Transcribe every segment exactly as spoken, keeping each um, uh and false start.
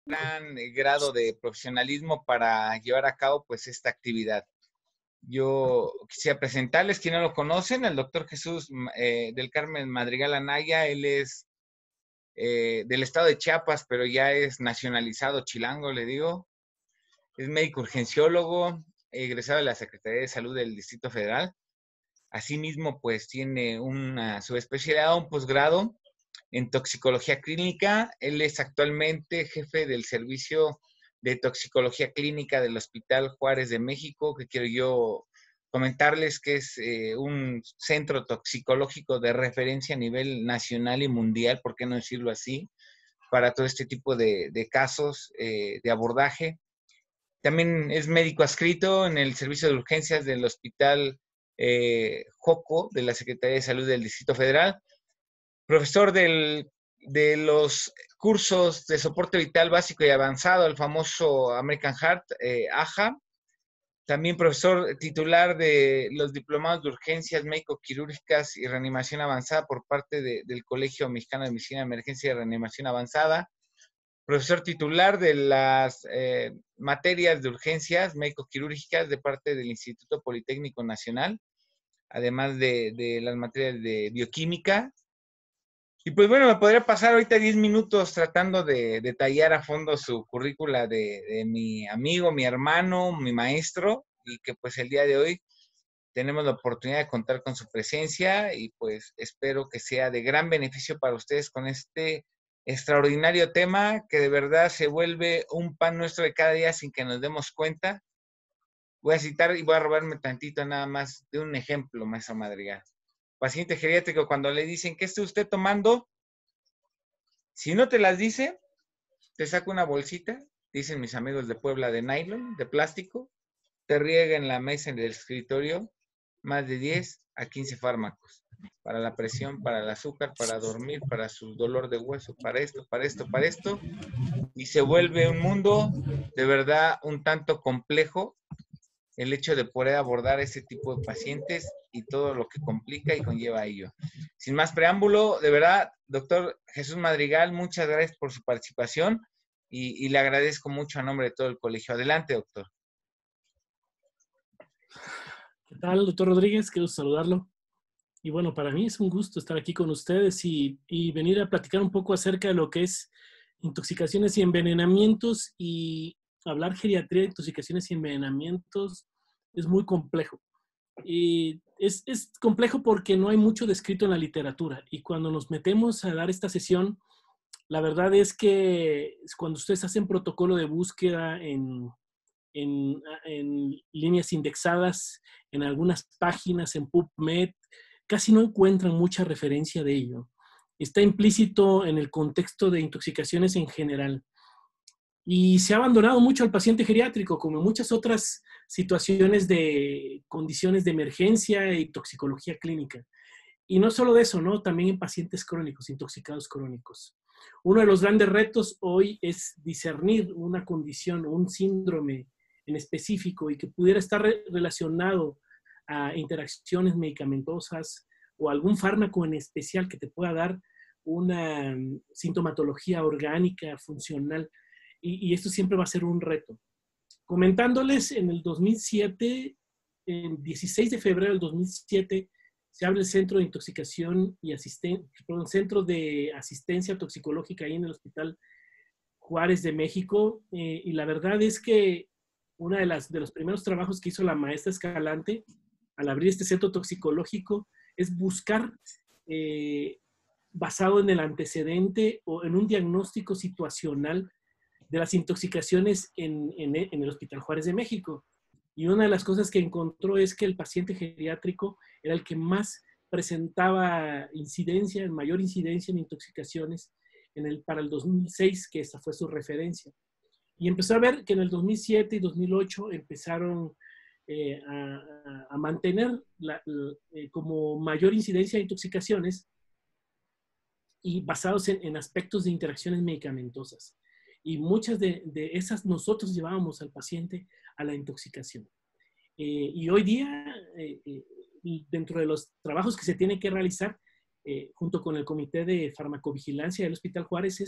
gran eh, grado de profesionalismo para llevar a cabo pues esta actividad. Yo quisiera presentarles, quienes no lo conocen, al doctor Jesús eh, del Carmen Madrigal Anaya. Él es eh, del estado de Chiapas, pero ya es nacionalizado chilango, le digo. Es médico urgenciólogo, egresado de la Secretaría de Salud del Distrito Federal. Asimismo, pues tiene una subespecialidad, un posgrado en toxicología clínica. Él es actualmente jefe del servicio de toxicología clínica del Hospital Juárez de México, que quiero yo comentarles que es eh, un centro toxicológico de referencia a nivel nacional y mundial, ¿por qué no decirlo así?, para todo este tipo de, de casos eh, de abordaje. También es médico adscrito en el servicio de urgencias del Hospital eh, Joco de la Secretaría de Salud del Distrito Federal, profesor del, de los cursos de soporte vital básico y avanzado, el famoso American Heart, eh, A J A. También profesor titular de los diplomados de urgencias médico-quirúrgicas y reanimación avanzada por parte de, del Colegio Mexicano de Medicina de Emergencia y Reanimación Avanzada. Profesor titular de las eh, materias de urgencias médico-quirúrgicas de parte del Instituto Politécnico Nacional, además de, de las materias de bioquímica. Y pues bueno, me podría pasar ahorita diez minutos tratando de detallar a fondo su currícula de, de mi amigo, mi hermano, mi maestro, y que pues el día de hoy tenemos la oportunidad de contar con su presencia y pues espero que sea de gran beneficio para ustedes con este extraordinario tema que de verdad se vuelve un pan nuestro de cada día sin que nos demos cuenta. Voy a citar y voy a robarme tantito nada más de un ejemplo, maestro Madrigal. Paciente geriátrico, cuando le dicen, ¿qué está usted tomando? Si no te las dice, te saca una bolsita, dicen mis amigos de Puebla, de nylon, de plástico, te riega en la mesa del escritorio más de diez a quince fármacos para la presión, para el azúcar, para dormir, para su dolor de hueso, para esto, para esto, para esto, y se vuelve un mundo de verdad un tanto complejo el hecho de poder abordar ese tipo de pacientes y todo lo que complica y conlleva a ello. Sin más preámbulo, de verdad, doctor Jesús Madrigal, muchas gracias por su participación y, y le agradezco mucho a nombre de todo el colegio. Adelante, doctor. ¿Qué tal, doctor Rodríguez? Quiero saludarlo. Y bueno, para mí es un gusto estar aquí con ustedes y, y venir a platicar un poco acerca de lo que es intoxicaciones y envenenamientos. Y hablar geriatría de intoxicaciones y envenenamientos es muy complejo. Y es, es complejo porque no hay mucho descrito en la literatura. Y cuando nos metemos a dar esta sesión, la verdad es que cuando ustedes hacen protocolo de búsqueda en, en, en líneas indexadas, en algunas páginas, en PubMed, casi no encuentran mucha referencia de ello. Está implícito en el contexto de intoxicaciones en general. Y se ha abandonado mucho al paciente geriátrico, como en muchas otras situaciones de condiciones de emergencia y toxicología clínica. Y no solo de eso, ¿no? También en pacientes crónicos, intoxicados crónicos. Uno de los grandes retos hoy es discernir una condición, un síndrome en específico y que pudiera estar re relacionado a interacciones medicamentosas o algún fármaco en especial que te pueda dar una sintomatología orgánica, funcional. Y, y esto siempre va a ser un reto. Comentándoles, en el dos mil siete, el dieciséis de febrero del dos mil siete, se abre el Centro de Intoxicación y Asisten perdón, Centro de Asistencia Toxicológica ahí en el Hospital Juárez de México. Eh, y la verdad es que uno de, las, de los primeros trabajos que hizo la maestra Escalante al abrir este centro toxicológico es buscar, eh, basado en el antecedente o en un diagnóstico situacional de las intoxicaciones en, en, en el Hospital Juárez de México. Y una de las cosas que encontró es que el paciente geriátrico era el que más presentaba incidencia, mayor incidencia en intoxicaciones en el, para el dos mil seis, que esa fue su referencia. Y empezó a ver que en el dos mil siete y dos mil ocho empezaron eh, a, a mantener la, la, eh, como mayor incidencia de intoxicaciones y basados en, en aspectos de interacciones medicamentosas. Y muchas de, de esas nosotros llevábamos al paciente a la intoxicación. Eh, y hoy día, eh, eh, dentro de los trabajos que se tienen que realizar, eh, junto con el Comité de Farmacovigilancia del Hospital Juárez, es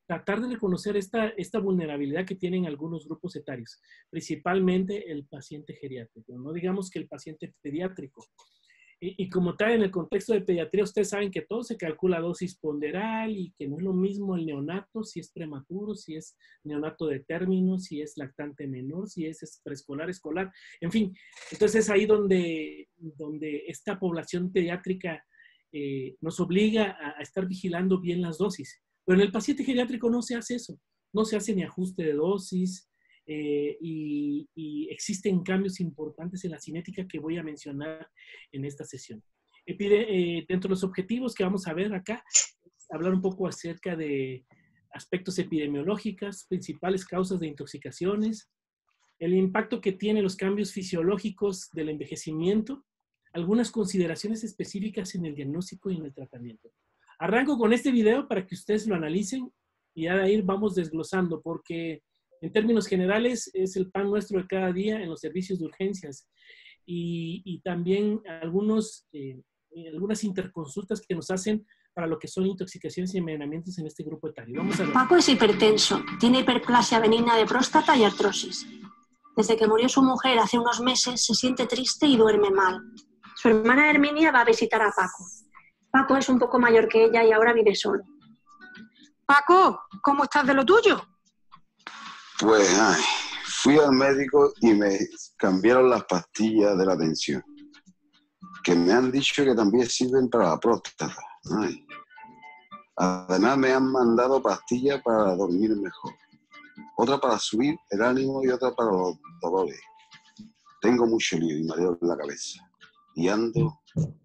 tratar de reconocer esta, esta vulnerabilidad que tienen algunos grupos etarios, principalmente el paciente geriátrico, no digamos que el paciente pediátrico. Y, y como tal, en el contexto de pediatría, ustedes saben que todo se calcula dosis ponderal y que no es lo mismo el neonato, si es prematuro, si es neonato de término, si es lactante menor, si es preescolar, escolar, en fin. Entonces es ahí donde, donde esta población pediátrica eh, nos obliga a, a estar vigilando bien las dosis. Pero en el paciente geriátrico no se hace eso, no se hace ni ajuste de dosis eh, y, y existen cambios importantes en la cinética que voy a mencionar en esta sesión. Epide, eh, dentro de los objetivos que vamos a ver acá, hablar un poco acerca de aspectos epidemiológicos, principales causas de intoxicaciones, el impacto que tienen los cambios fisiológicos del envejecimiento, algunas consideraciones específicas en el diagnóstico y en el tratamiento. Arranco con este video para que ustedes lo analicen y ya de ahí vamos desglosando, porque en términos generales es el pan nuestro de cada día en los servicios de urgencias y, y también algunos, eh, algunas interconsultas que nos hacen para lo que son intoxicaciones y envenenamientos en este grupo etario. Vamos a ver. Paco es hipertenso, tiene hiperplasia benigna de próstata y artrosis. Desde que murió su mujer hace unos meses se siente triste y duerme mal. Su hermana Herminia va a visitar a Paco. Paco es un poco mayor que ella y ahora vive solo. Paco, ¿cómo estás de lo tuyo? Pues, ay, fui al médico y me cambiaron las pastillas de la tensión, que me han dicho que también sirven para la próstata. Ay. Además me han mandado pastillas para dormir mejor, otra para subir el ánimo y otra para los dolores. Tengo mucho lío y mareo en la cabeza y ando...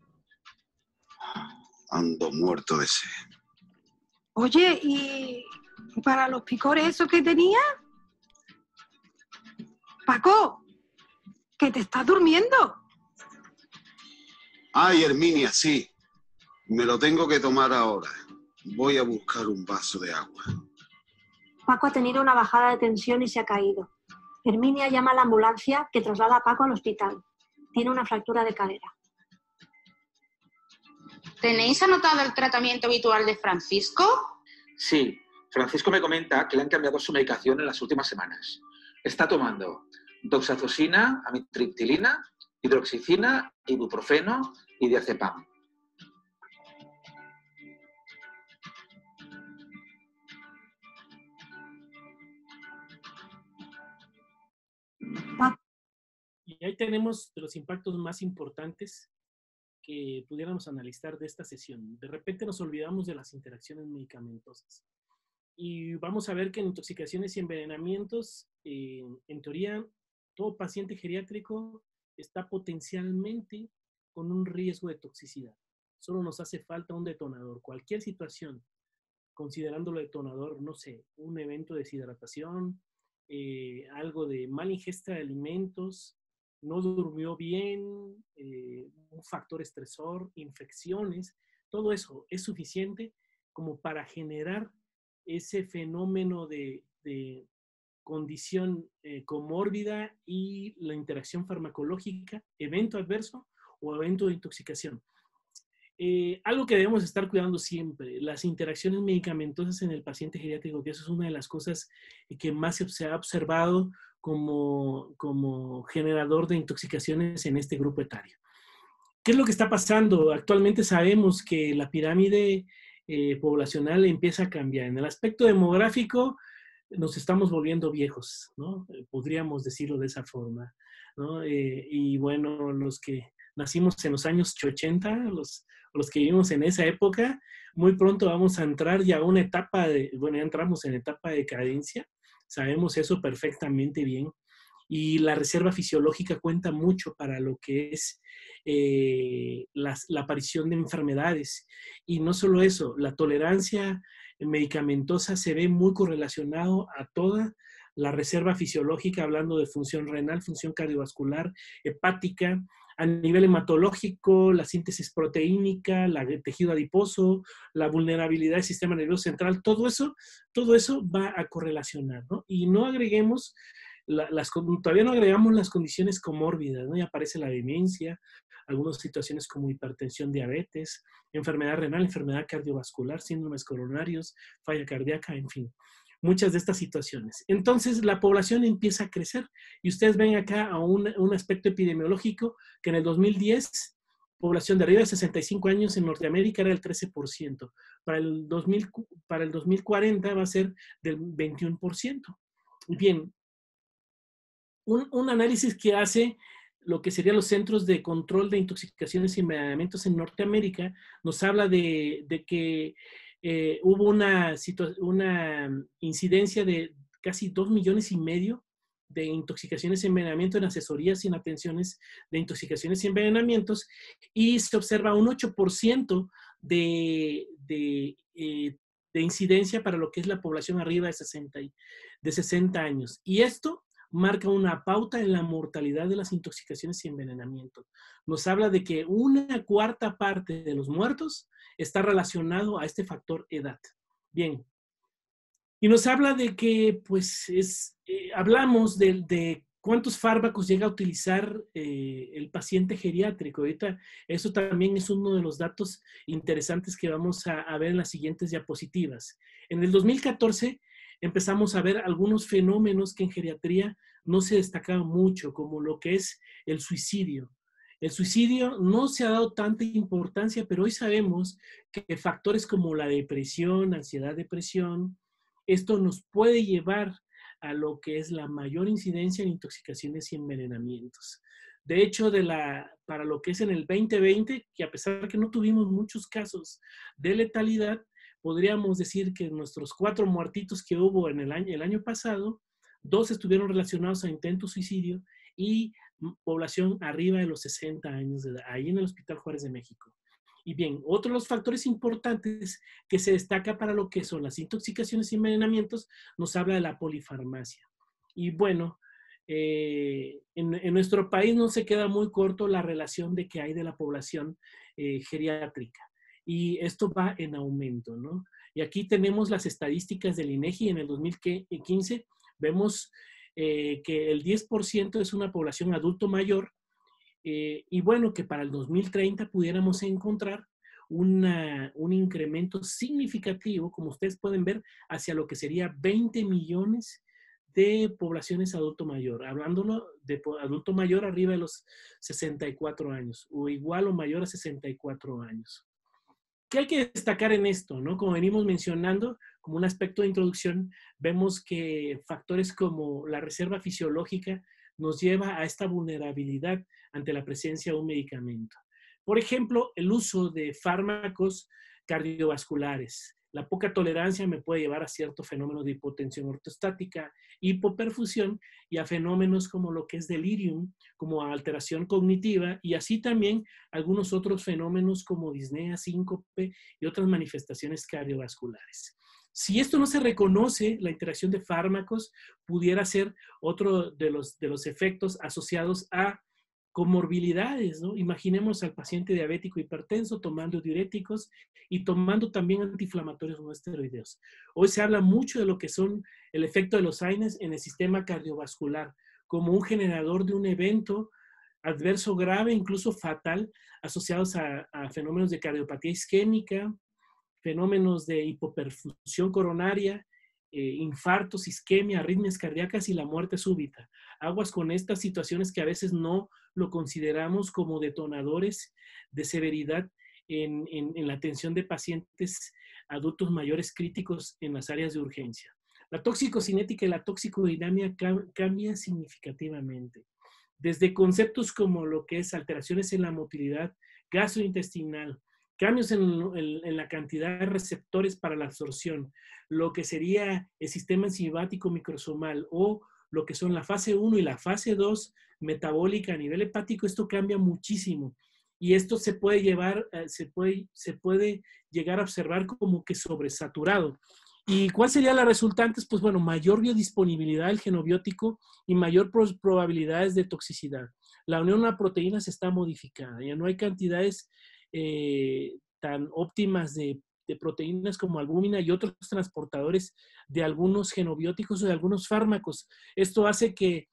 Ando muerto de sed. Oye, ¿y para los picores esos que tenía? Paco, que te estás durmiendo. Ay, Herminia, sí. Me lo tengo que tomar ahora. Voy a buscar un vaso de agua. Paco ha tenido una bajada de tensión y se ha caído. Herminia llama a la ambulancia que traslada a Paco al hospital. Tiene una fractura de cadera. ¿Tenéis anotado el tratamiento habitual de Francisco? Sí, Francisco me comenta que le han cambiado su medicación en las últimas semanas. Está tomando doxazosina, amitriptilina, hidroxicina, ibuprofeno y diazepam. Y ahí tenemos de los impactos más importantes que pudiéramos analizar de esta sesión. De repente nos olvidamos de las interacciones medicamentosas. Y vamos a ver que en intoxicaciones y envenenamientos, eh, en teoría, todo paciente geriátrico está potencialmente con un riesgo de toxicidad. Solo nos hace falta un detonador. Cualquier situación, considerándolo detonador, no sé, un evento de deshidratación, eh, algo de mala ingesta de alimentos, no durmió bien, eh, un factor estresor, infecciones, todo eso es suficiente como para generar ese fenómeno de, de condición eh, comórbida y la interacción farmacológica, evento adverso o evento de intoxicación. Eh, algo que debemos estar cuidando siempre, las interacciones medicamentosas en el paciente geriátrico, que eso es una de las cosas que más se ha observado como, como generador de intoxicaciones en este grupo etario. ¿Qué es lo que está pasando? Actualmente sabemos que la pirámide eh, poblacional empieza a cambiar. En el aspecto demográfico nos estamos volviendo viejos, ¿no? Eh, podríamos decirlo de esa forma, ¿no? Eh, y bueno, los que nacimos en los años ochenta, los, los que vivimos en esa época, muy pronto vamos a entrar ya a una etapa de, bueno, ya entramos en etapa de decadencia, sabemos eso perfectamente bien, y la reserva fisiológica cuenta mucho para lo que es eh, la, la aparición de enfermedades. Y no solo eso, la tolerancia medicamentosa se ve muy correlacionado a toda la reserva fisiológica, hablando de función renal, función cardiovascular, hepática, a nivel hematológico, la síntesis proteínica, la, el tejido adiposo, la vulnerabilidad del sistema nervioso central, todo eso, todo eso va a correlacionar, ¿no? Y no agreguemos la, las, todavía no agregamos las condiciones comórbidas, ¿no? Y aparece la demencia, algunas situaciones como hipertensión, diabetes, enfermedad renal, enfermedad cardiovascular, síndromes coronarios, falla cardíaca, en fin, muchas de estas situaciones. Entonces, la población empieza a crecer y ustedes ven acá a un, un aspecto epidemiológico que en el dos mil diez, población de arriba de sesenta y cinco años en Norteamérica era el trece por ciento. Para el, dos mil, para el dos mil cuarenta va a ser del veintiuno por ciento. Bien, un, un análisis que hace lo que serían los Centros de Control de Intoxicaciones y Envenenamientos en Norteamérica, nos habla de, de que eh, hubo una, una incidencia de casi dos millones y medio de intoxicaciones y envenenamiento en asesorías y en atenciones de intoxicaciones y envenenamientos, y se observa un ocho por ciento de, de, eh, de incidencia para lo que es la población arriba de sesenta, de sesenta años. Y esto marca una pauta en la mortalidad de las intoxicaciones y envenenamientos. Nos habla de que una cuarta parte de los muertos está relacionado a este factor edad. Bien. Y nos habla de que, pues, es, eh, hablamos de, de cuántos fármacos llega a utilizar eh, el paciente geriátrico. Ahorita, eso también es uno de los datos interesantes que vamos a, a ver en las siguientes diapositivas. En el dos mil catorce empezamos a ver algunos fenómenos que en geriatría no se destacaban mucho, como lo que es el suicidio. El suicidio no se ha dado tanta importancia, pero hoy sabemos que factores como la depresión, ansiedad, depresión, esto nos puede llevar a lo que es la mayor incidencia en intoxicaciones y envenenamientos. De hecho, de la, para lo que es en el veinte veinte, que a pesar de que no tuvimos muchos casos de letalidad, podríamos decir que nuestros cuatro muertitos que hubo en el año, el año pasado, dos estuvieron relacionados a intento suicidio y población arriba de los sesenta años de edad, ahí en el Hospital Juárez de México. Y bien, otro de los factores importantes que se destaca para lo que son las intoxicaciones y envenenamientos, nos habla de la polifarmacia. Y bueno, eh, en, en nuestro país no se queda muy corto la relación de que hay de la población eh, geriátrica. Y esto va en aumento, ¿no? Y aquí tenemos las estadísticas del INEGI en el dos mil quince. Vemos eh, que el diez por ciento es una población adulto mayor. Eh, y bueno, que para el dos mil treinta pudiéramos encontrar una, un incremento significativo, como ustedes pueden ver, hacia lo que sería veinte millones de poblaciones adulto mayor, hablándolo de adulto mayor arriba de los sesenta y cuatro años, o igual o mayor a sesenta y cuatro años. ¿Qué hay que destacar en esto, no? Como venimos mencionando, como un aspecto de introducción, vemos que factores como la reserva fisiológica nos lleva a esta vulnerabilidad ante la presencia de un medicamento. Por ejemplo, el uso de fármacos cardiovasculares. La poca tolerancia me puede llevar a ciertos fenómenos de hipotensión ortostática, hipoperfusión y a fenómenos como lo que es delirium, como alteración cognitiva, y así también algunos otros fenómenos como disnea, síncope y otras manifestaciones cardiovasculares. Si esto no se reconoce, la interacción de fármacos pudiera ser otro de los, de los efectos asociados a comorbilidades, ¿no? Imaginemos al paciente diabético hipertenso tomando diuréticos y tomando también antiinflamatorios no esteroideos. Hoy se habla mucho de lo que son el efecto de los A I N E S en el sistema cardiovascular como un generador de un evento adverso grave, incluso fatal, asociados a, a fenómenos de cardiopatía isquémica, fenómenos de hipoperfusión coronaria, eh, infartos, isquemia, arritmias cardíacas y la muerte súbita. Aguas con estas situaciones que a veces no lo consideramos como detonadores de severidad en, en, en la atención de pacientes adultos mayores críticos en las áreas de urgencia. La toxicocinética y la toxicodinámica cam, cambia significativamente. Desde conceptos como lo que es alteraciones en la motilidad gastrointestinal, cambios en, en, en la cantidad de receptores para la absorción, lo que sería el sistema enzimático microsomal o lo que son la fase uno y la fase dos metabólica a nivel hepático, esto cambia muchísimo. Y esto se puede llevar, se puede, se puede llegar a observar como que sobresaturado. ¿Y cuál sería la resultante? Pues bueno, mayor biodisponibilidad del genobiótico y mayor probabilidades de toxicidad. La unión a proteínas está modificada, ya no hay cantidades eh, tan óptimas de de proteínas como albúmina y otros transportadores de algunos genobióticos o de algunos fármacos. Esto hace que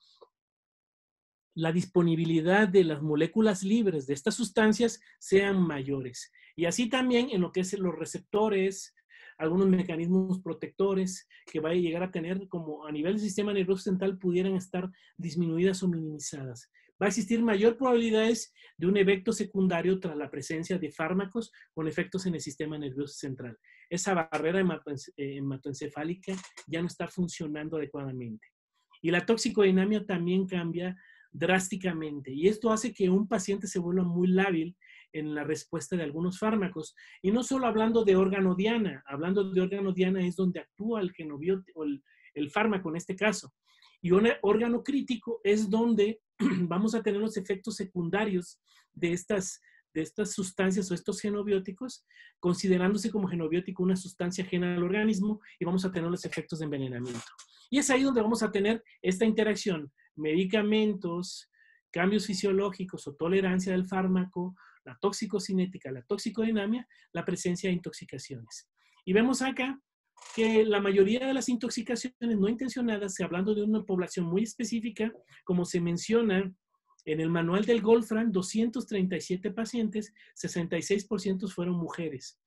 la disponibilidad de las moléculas libres de estas sustancias sean mayores. Y así también en lo que es los receptores, algunos mecanismos protectores que vaya a llegar a tener, como a nivel del sistema nervioso central, pudieran estar disminuidas o minimizadas. Va a existir mayor probabilidades de un efecto secundario tras la presencia de fármacos con efectos en el sistema nervioso central. Esa barrera hematoencefálica ya no está funcionando adecuadamente. Y la toxicodinamia también cambia drásticamente. Y esto hace que un paciente se vuelva muy lábil en la respuesta de algunos fármacos. Y no solo hablando de órgano diana, hablando de órgano diana es donde actúa el genobiótico, el, el fármaco en este caso. Y un órgano crítico es donde vamos a tener los efectos secundarios de estas, de estas sustancias o estos genobióticos, considerándose como genobiótico una sustancia ajena al organismo, y vamos a tener los efectos de envenenamiento. Y es ahí donde vamos a tener esta interacción, medicamentos, cambios fisiológicos o tolerancia del fármaco, la toxicocinética, la toxicodinamia, la presencia de intoxicaciones. Y vemos acá que la mayoría de las intoxicaciones no intencionadas, hablando de una población muy específica, como se menciona en el manual del Goldfram, doscientos treinta y siete pacientes, sesenta y seis por ciento fueron mujeres.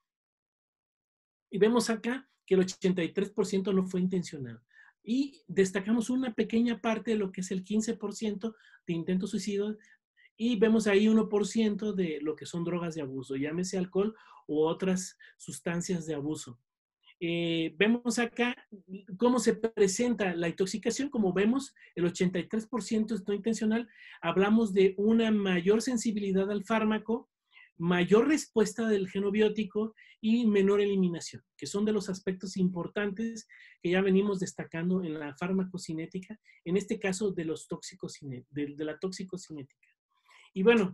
Y vemos acá que el ochenta y tres por ciento no fue intencionado. Y destacamos una pequeña parte de lo que es el quince por ciento de intentos suicidios, y vemos ahí uno por ciento de lo que son drogas de abuso, llámese alcohol u otras sustancias de abuso. Eh, vemos acá cómo se presenta la intoxicación. Como vemos, el ochenta y tres por ciento es no intencional. Hablamos de una mayor sensibilidad al fármaco, mayor respuesta del genobiótico y menor eliminación, que son de los aspectos importantes que ya venimos destacando en la farmacocinética, en este caso de, los tóxicos, de, de la toxicocinética. Y bueno,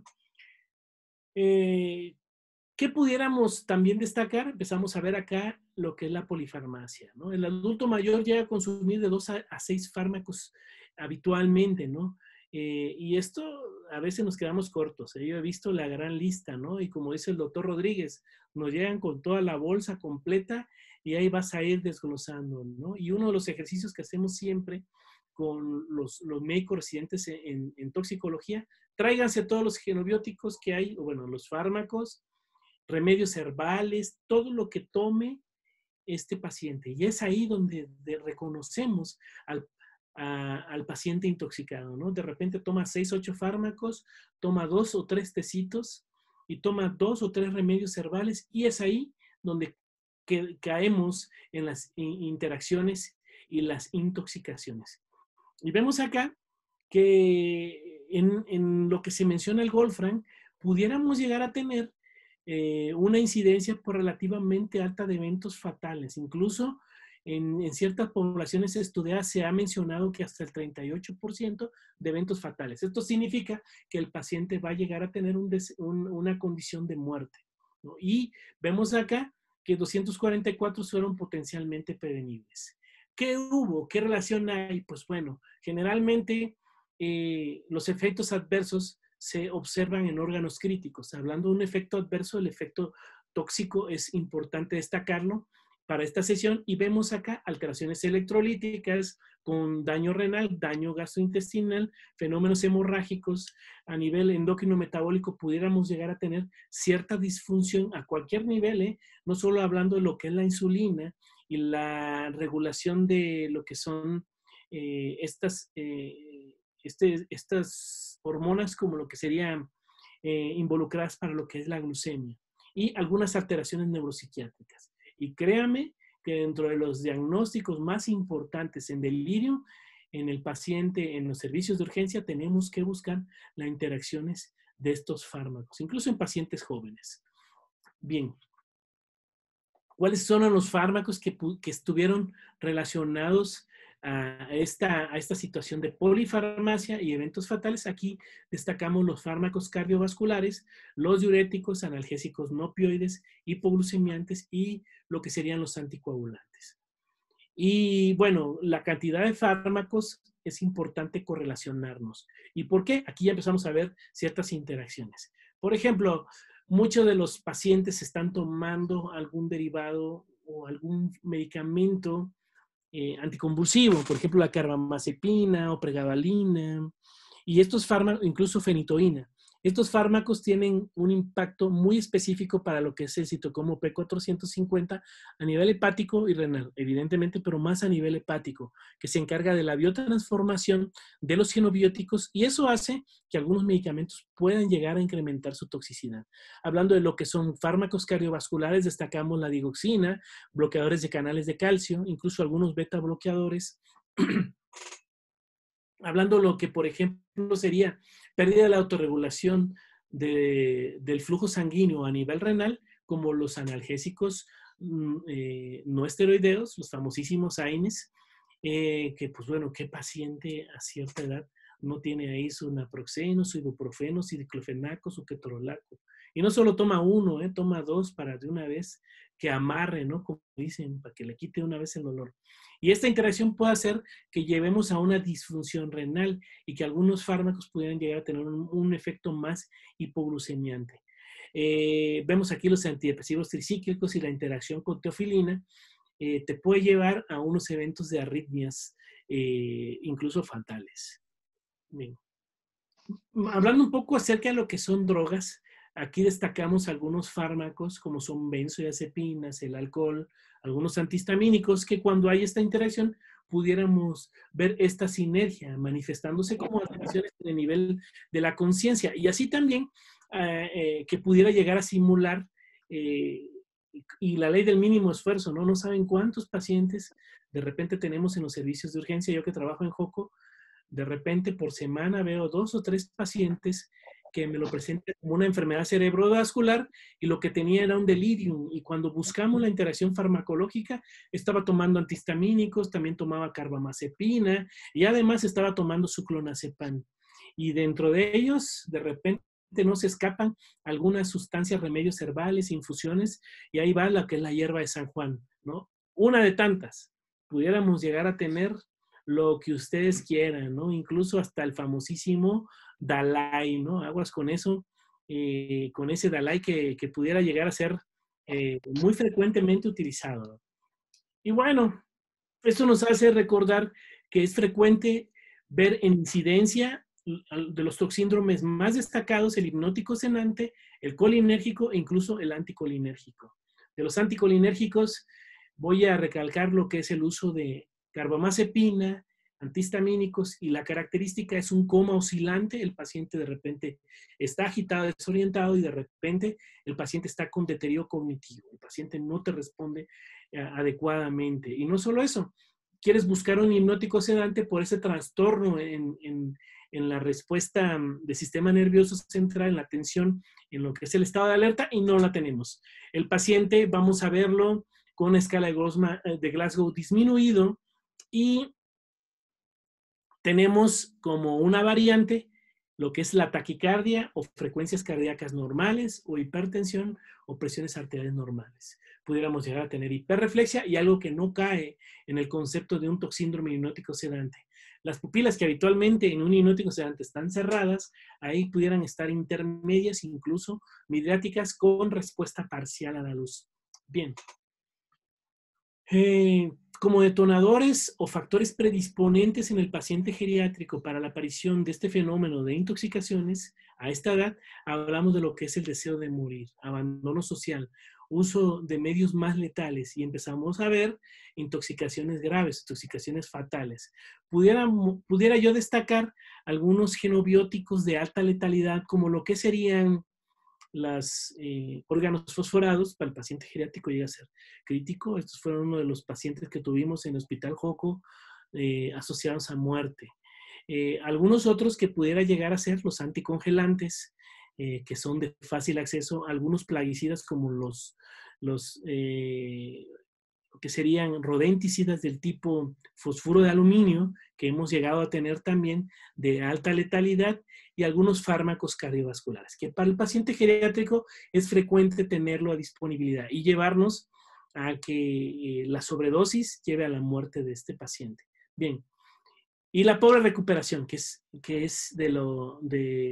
eh, ¿qué pudiéramos también destacar? Empezamos a ver acá lo que es la polifarmacia, ¿no? El adulto mayor llega a consumir de dos a seis fármacos habitualmente, ¿no? Eh, y esto a veces nos quedamos cortos, ¿eh? Yo he visto la gran lista, ¿no? Y como dice el doctor Rodríguez, nos llegan con toda la bolsa completa y ahí vas a ir desglosando, ¿no? Y uno de los ejercicios que hacemos siempre con los, los médicos residentes en, en, en toxicología, tráiganse todos los genobióticos que hay, o bueno, los fármacos, remedios herbales, todo lo que tome este paciente. Y es ahí donde de, reconocemos al, a, al paciente intoxicado, ¿no? De repente toma seis, ocho fármacos, toma dos o tres tecitos y toma dos o tres remedios herbales, y es ahí donde que, caemos en las interacciones y las intoxicaciones. Y vemos acá que en, en lo que se menciona el Goldfram, pudiéramos llegar a tener eh, una incidencia por relativamente alta de eventos fatales. Incluso en, en ciertas poblaciones estudiadas se ha mencionado que hasta el treinta y ocho por ciento de eventos fatales. Esto significa que el paciente va a llegar a tener un des, un, una condición de muerte, ¿no? Y vemos acá que doscientos cuarenta y cuatro fueron potencialmente prevenibles. ¿Qué hubo? ¿Qué relación hay? Pues bueno, generalmente eh, los efectos adversos se observan en órganos críticos. Hablando de un efecto adverso, el efecto tóxico es importante destacarlo para esta sesión, y vemos acá alteraciones electrolíticas con daño renal, daño gastrointestinal, fenómenos hemorrágicos. A nivel endocrino metabólico pudiéramos llegar a tener cierta disfunción a cualquier nivel, ¿eh? No solo hablando de lo que es la insulina y la regulación de lo que son eh, estas, eh, este, estas hormonas, como lo que serían eh, involucradas para lo que es la glucemia, y algunas alteraciones neuropsiquiátricas. Y créame que dentro de los diagnósticos más importantes en delirio, en el paciente, en los servicios de urgencia, tenemos que buscar las interacciones de estos fármacos, incluso en pacientes jóvenes. Bien. ¿Cuáles son los fármacos que, que estuvieron relacionados a esta, a esta situación de polifarmacia y eventos fatales? Aquí destacamos los fármacos cardiovasculares, los diuréticos, analgésicos no opioides, hipoglucemiantes y lo que serían los anticoagulantes. Y bueno, la cantidad de fármacos es importante correlacionarnos. ¿Y por qué? Aquí ya empezamos a ver ciertas interacciones. Por ejemplo, muchos de los pacientes están tomando algún derivado o algún medicamento eh, anticonvulsivo, por ejemplo, la carbamazepina o pregabalina, y estos fármacos, incluso fenitoína. Estos fármacos tienen un impacto muy específico para lo que es el citocromo P cuatrocientos cincuenta a nivel hepático y renal, evidentemente, pero más a nivel hepático, que se encarga de la biotransformación de los genobióticos, y eso hace que algunos medicamentos puedan llegar a incrementar su toxicidad. Hablando de lo que son fármacos cardiovasculares, destacamos la digoxina, bloqueadores de canales de calcio, incluso algunos beta bloqueadores. Hablando de lo que, por ejemplo, sería pérdida de la autorregulación de, del flujo sanguíneo a nivel renal, como los analgésicos eh, no esteroideos, los famosísimos A I N Es, eh, que pues bueno, ¿qué paciente a cierta edad no tiene ahí su naproxeno, su ibuprofeno, su diclofenaco, su ketorolaco? Y no solo toma uno, eh, toma dos para de una vez que amarre, ¿no? Como dicen, para que le quite una vez el dolor. Y esta interacción puede hacer que llevemos a una disfunción renal y que algunos fármacos pudieran llegar a tener un, un efecto más hipoglucemiante. Eh, vemos aquí los antidepresivos tricíclicos y la interacción con teofilina eh, te puede llevar a unos eventos de arritmias, eh, incluso fatales. Bien. Hablando un poco acerca de lo que son drogas, aquí destacamos algunos fármacos como son benzodiazepinas, el alcohol, algunos antihistamínicos, que cuando hay esta interacción pudiéramos ver esta sinergia manifestándose como alteraciones en el nivel de la conciencia, y así también eh, eh, que pudiera llegar a simular eh, y la ley del mínimo esfuerzo, ¿no? No saben cuántos pacientes de repente tenemos en los servicios de urgencia. Yo que trabajo en Joco, de repente por semana veo dos o tres pacientes que me lo presentan como una enfermedad cerebrovascular y lo que tenía era un delirium, y cuando buscamos la interacción farmacológica estaba tomando antihistamínicos, también tomaba carbamazepina y además estaba tomando su clonazepam, y dentro de ellos de repente no se escapan algunas sustancias, remedios herbales, infusiones, y ahí va la que es la hierba de San Juan, ¿no? Una de tantas. Pudiéramos llegar a tener lo que ustedes quieran, ¿no? Incluso hasta el famosísimo Dalai, ¿no? Aguas con eso, eh, con ese Dalai que, que pudiera llegar a ser eh, muy frecuentemente utilizado. Y bueno, esto nos hace recordar que es frecuente ver en incidencia de los toxíndromes más destacados el hipnótico sedante, el colinérgico e incluso el anticolinérgico. De los anticolinérgicos voy a recalcar lo que es el uso de carbamazepina, antihistamínicos, y la característica es un coma oscilante. El paciente de repente está agitado, desorientado, y de repente el paciente está con deterioro cognitivo. El paciente no te responde eh, adecuadamente. Y no solo eso, quieres buscar un hipnótico sedante por ese trastorno en, en, en la respuesta del sistema nervioso central, en la atención, en lo que es el estado de alerta, y no la tenemos. El paciente, vamos a verlo con una escala de, Gosma, de Glasgow disminuido, y tenemos como una variante lo que es la taquicardia o frecuencias cardíacas normales, o hipertensión o presiones arteriales normales. Pudiéramos llegar a tener hiperreflexia, y algo que no cae en el concepto de un toxíndrome hipnótico sedante. Las pupilas que habitualmente en un hipnótico sedante están cerradas, ahí pudieran estar intermedias, incluso midriáticas, con respuesta parcial a la luz. Bien. Eh, como detonadores o factores predisponentes en el paciente geriátrico para la aparición de este fenómeno de intoxicaciones, a esta edad hablamos de lo que es el deseo de morir, abandono social, uso de medios más letales, y empezamos a ver intoxicaciones graves, intoxicaciones fatales. Pudiera, pudiera yo destacar algunos genobióticos de alta letalidad, como lo que serían los eh, órganos fosforados. Para el paciente geriátrico llega a ser crítico. Estos fueron uno de los pacientes que tuvimos en el Hospital Joco eh, asociados a muerte. Eh, algunos otros que pudiera llegar a ser los anticongelantes, eh, que son de fácil acceso, algunos plaguicidas como los, los eh, que serían rodenticidas del tipo fosfuro de aluminio, que hemos llegado a tener también de alta letalidad, y algunos fármacos cardiovasculares, que para el paciente geriátrico es frecuente tenerlo a disponibilidad y llevarnos a que eh, la sobredosis lleve a la muerte de este paciente. Bien, y la pobre recuperación, que es, que es de, lo, de,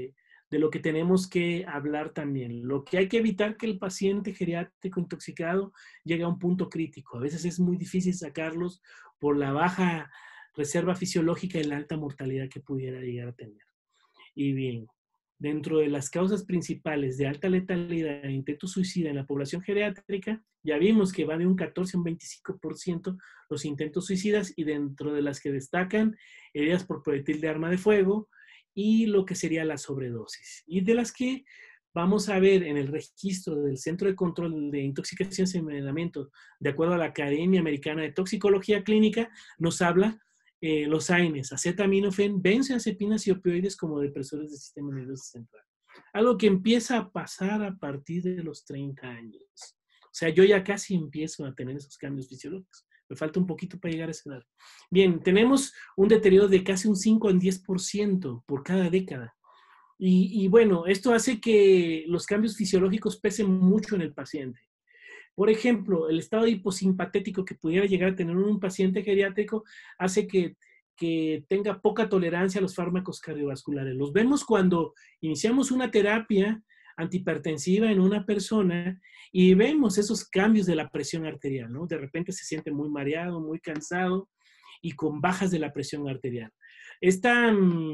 de lo que tenemos que hablar también. Lo que hay que evitar que el paciente geriátrico intoxicado llegue a un punto crítico. A veces es muy difícil sacarlos por la baja reserva fisiológica y la alta mortalidad que pudiera llegar a tener. Y bien, dentro de las causas principales de alta letalidad e intento suicida en la población geriátrica, ya vimos que va de un catorce a un veinticinco por ciento los intentos suicidas, y dentro de las que destacan heridas por proyectil de arma de fuego y lo que sería la sobredosis. Y de las que vamos a ver en el registro del Centro de Control de Intoxicaciones y Envenenamiento, de acuerdo a la Academia Americana de Toxicología Clínica, nos habla Eh, los A I N Es, acetaminofén, benzodiazepinas y opioides como depresores del sistema nervioso central. Algo que empieza a pasar a partir de los treinta años. O sea, yo ya casi empiezo a tener esos cambios fisiológicos. Me falta un poquito para llegar a esa edad. Bien, tenemos un deterioro de casi un cinco al diez por ciento por cada década. Y, y bueno, esto hace que los cambios fisiológicos pesen mucho en el paciente. Por ejemplo, el estado hiposimpatético que pudiera llegar a tener un paciente geriátrico hace que, que tenga poca tolerancia a los fármacos cardiovasculares. Los vemos cuando iniciamos una terapia antihipertensiva en una persona y vemos esos cambios de la presión arterial, ¿no? De repente se siente muy mareado, muy cansado y con bajas de la presión arterial. Esta,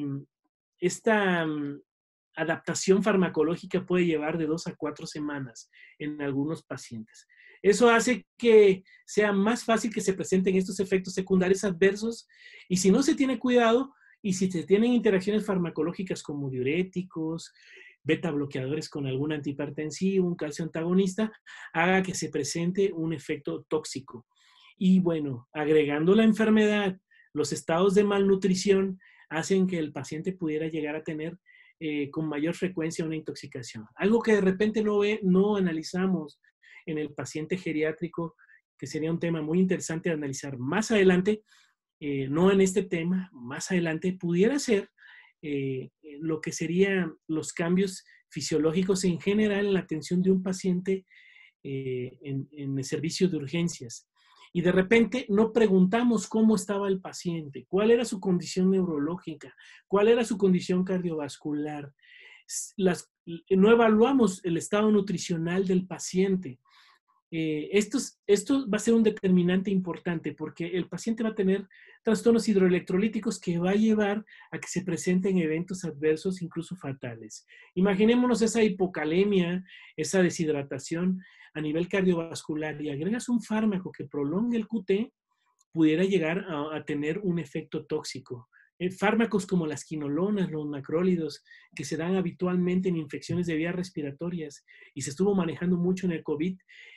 esta adaptación farmacológica puede llevar de dos a cuatro semanas en algunos pacientes. Eso hace que sea más fácil que se presenten estos efectos secundarios adversos, y si no se tiene cuidado y si se tienen interacciones farmacológicas como diuréticos, beta bloqueadores con algún antihipertensivo, un calcio antagonista, haga que se presente un efecto tóxico. Y bueno, agregando la enfermedad, los estados de malnutrición hacen que el paciente pudiera llegar a tener eh, con mayor frecuencia una intoxicación. Algo que de repente no, ve, no analizamos en el paciente geriátrico, que sería un tema muy interesante de analizar más adelante, eh, no en este tema, más adelante, pudiera ser eh, lo que serían los cambios fisiológicos en general en la atención de un paciente eh, en, en el servicio de urgencias. Y de repente no preguntamos cómo estaba el paciente, cuál era su condición neurológica, cuál era su condición cardiovascular. Las, no evaluamos el estado nutricional del paciente. Eh, esto, esto va a ser un determinante importante porque el paciente va a tener trastornos hidroelectrolíticos que va a llevar a que se presenten eventos adversos, incluso fatales. Imaginémonos esa hipocalemia, esa deshidratación a nivel cardiovascular, y agregas un fármaco que prolongue el Q T, pudiera llegar a, a tener un efecto tóxico. Eh, fármacos como las quinolonas, los macrólidos, que se dan habitualmente en infecciones de vías respiratorias y se estuvo manejando mucho en el COVID,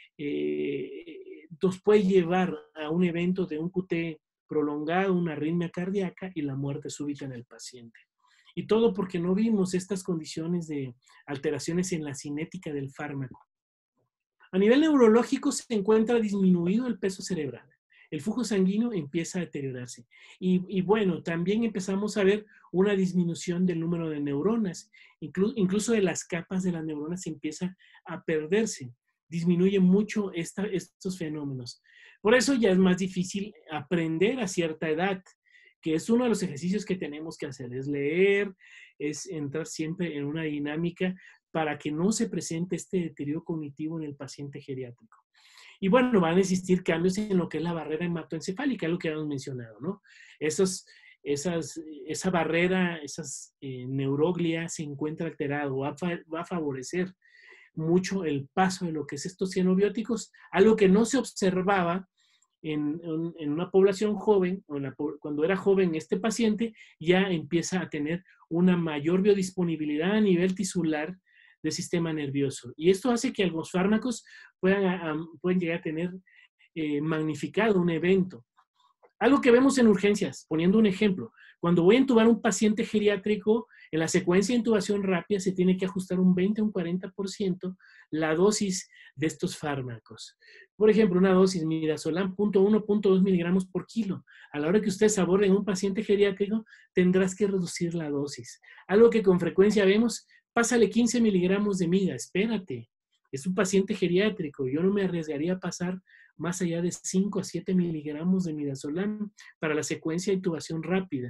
eh, nos puede llevar a un evento de un Q T prolongado, una arritmia cardíaca y la muerte súbita en el paciente. Y todo porque no vimos estas condiciones de alteraciones en la cinética del fármaco. A nivel neurológico se encuentra disminuido el peso cerebral. El flujo sanguíneo empieza a deteriorarse. Y, y bueno, también empezamos a ver una disminución del número de neuronas. Inclu, incluso de las capas de las neuronas se empieza a perderse. Disminuye mucho esta, estos fenómenos. Por eso ya es más difícil aprender a cierta edad, que es uno de los ejercicios que tenemos que hacer. Es leer, es entrar siempre en una dinámica para que no se presente este deterioro cognitivo en el paciente geriátrico. Y bueno, van a existir cambios en lo que es la barrera hematoencefálica, lo que hemos mencionado, ¿no? Esos, esas, esa barrera, esas eh, neuroglias se encuentra alterado, va a, va a favorecer mucho el paso de lo que es estos cianobióticos, algo que no se observaba en, en, en una población joven, o en la, cuando era joven este paciente, ya empieza a tener una mayor biodisponibilidad a nivel tisular del sistema nervioso. Y esto hace que algunos fármacos puedan, a, pueden llegar a tener eh, magnificado un evento. Algo que vemos en urgencias, poniendo un ejemplo, cuando voy a intubar a un paciente geriátrico, en la secuencia de intubación rápida se tiene que ajustar un veinte a un cuarenta por ciento la dosis de estos fármacos. Por ejemplo, una dosis midazolam cero punto uno a cero punto dos miligramos por kilo. A la hora que ustedes aborden un paciente geriátrico, tendrás que reducir la dosis. Algo que con frecuencia vemos, pásale quince miligramos de mida, espérate. Es un paciente geriátrico, yo no me arriesgaría a pasar más allá de cinco a siete miligramos de midazolam para la secuencia de intubación rápida.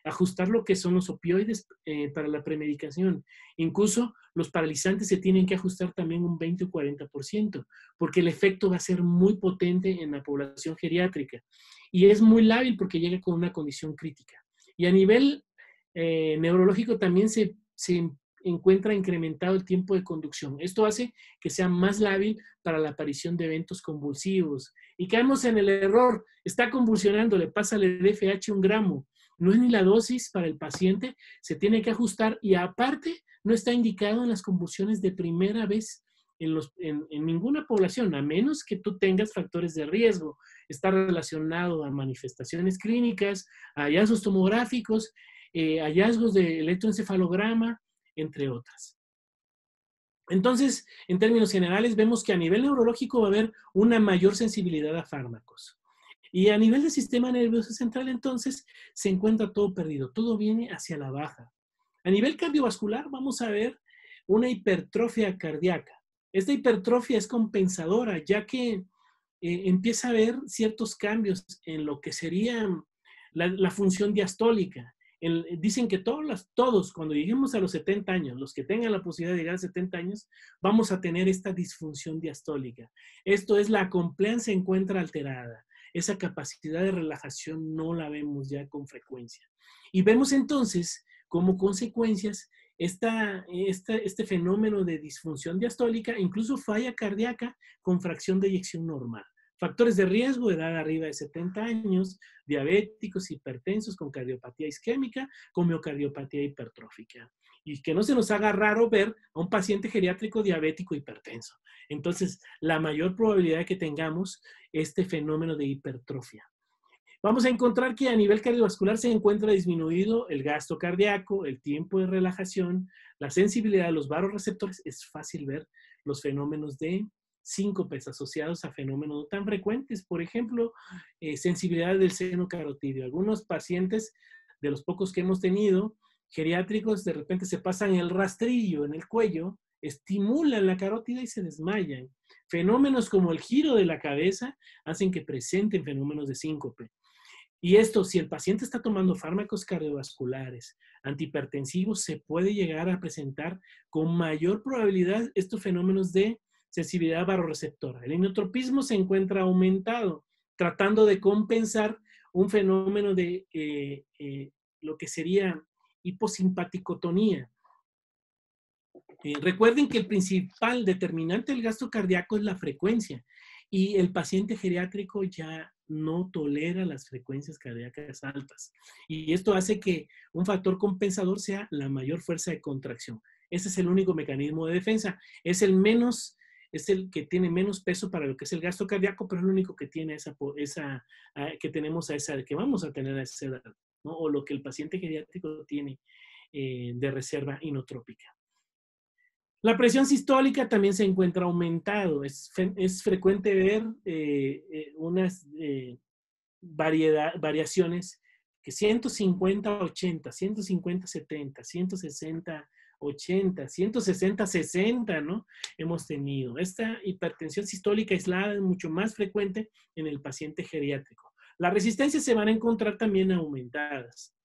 ajustar lo que son los opioides eh, para la premedicación. Incluso los paralizantes se tienen que ajustar también un veinte o cuarenta por ciento, porque el efecto va a ser muy potente en la población geriátrica. Y es muy lábil porque llega con una condición crítica. Y a nivel eh, neurológico también se, se encuentra incrementado el tiempo de conducción. Esto hace que sea más lábil para la aparición de eventos convulsivos. Y caemos en el error, está convulsionando, le pasa el D F H un gramo. No es ni la dosis para el paciente, se tiene que ajustar y aparte no está indicado en las convulsiones de primera vez en, los, en, en ninguna población, a menos que tú tengas factores de riesgo. Está relacionado a manifestaciones clínicas, a hallazgos tomográficos, eh, hallazgos de electroencefalograma, entre otras. Entonces, en términos generales, vemos que a nivel neurológico va a haber una mayor sensibilidad a fármacos. Y a nivel del sistema nervioso central, entonces, se encuentra todo perdido. Todo viene hacia la baja. A nivel cardiovascular, vamos a ver una hipertrofia cardíaca. Esta hipertrofia es compensadora, ya que eh, empieza a haber ciertos cambios en lo que sería la, la función diastólica. El, dicen que todos, las, todos, cuando lleguemos a los setenta años, los que tengan la posibilidad de llegar a setenta años, vamos a tener esta disfunción diastólica. Esto es, la acomplean se encuentra alterada. Esa capacidad de relajación no la vemos ya con frecuencia. Y vemos entonces, como consecuencias, esta, esta, este fenómeno de disfunción diastólica, incluso falla cardíaca con fracción de eyección normal. Factores de riesgo, edad arriba de setenta años, diabéticos, hipertensos, con cardiopatía isquémica, con miocardiopatía hipertrófica. Y que no se nos haga raro ver a un paciente geriátrico diabético hipertenso. Entonces, la mayor probabilidad de que tengamos este fenómeno de hipertrofia. Vamos a encontrar que a nivel cardiovascular se encuentra disminuido el gasto cardíaco, el tiempo de relajación, la sensibilidad de los vasoreceptores. Es fácil ver los fenómenos de síncopes asociados a fenómenos no tan frecuentes. Por ejemplo, eh, sensibilidad del seno carotídeo. Algunos pacientes, de los pocos que hemos tenido, geriátricos, de repente se pasan el rastrillo en el cuello, estimulan la carótida y se desmayan. Fenómenos como el giro de la cabeza hacen que presenten fenómenos de síncope. Y esto, si el paciente está tomando fármacos cardiovasculares, antihipertensivos, se puede llegar a presentar con mayor probabilidad estos fenómenos de sensibilidad vasoreceptora. El inotropismo se encuentra aumentado, tratando de compensar un fenómeno de eh, eh, lo que sería hiposimpaticotonía. Eh, recuerden que el principal determinante del gasto cardíaco es la frecuencia y el paciente geriátrico ya no tolera las frecuencias cardíacas altas. Y esto hace que un factor compensador sea la mayor fuerza de contracción. Ese es el único mecanismo de defensa. Es el menos... es el que tiene menos peso para lo que es el gasto cardíaco, pero es el único que tiene esa, esa que tenemos a esa, que vamos a tener a esa edad, ¿no? O lo que el paciente geriátrico tiene eh, de reserva inotrópica. La presión sistólica también se encuentra aumentado. Es, es frecuente ver eh, eh, unas eh, variedad, variaciones que ciento cincuenta ochenta, ciento cincuenta setenta, ciento sesenta ochenta, ciento sesenta sesenta, ¿no? Hemos tenido. Esta hipertensión sistólica aislada es mucho más frecuente en el paciente geriátrico. Las resistencias se van a encontrar también aumentadas.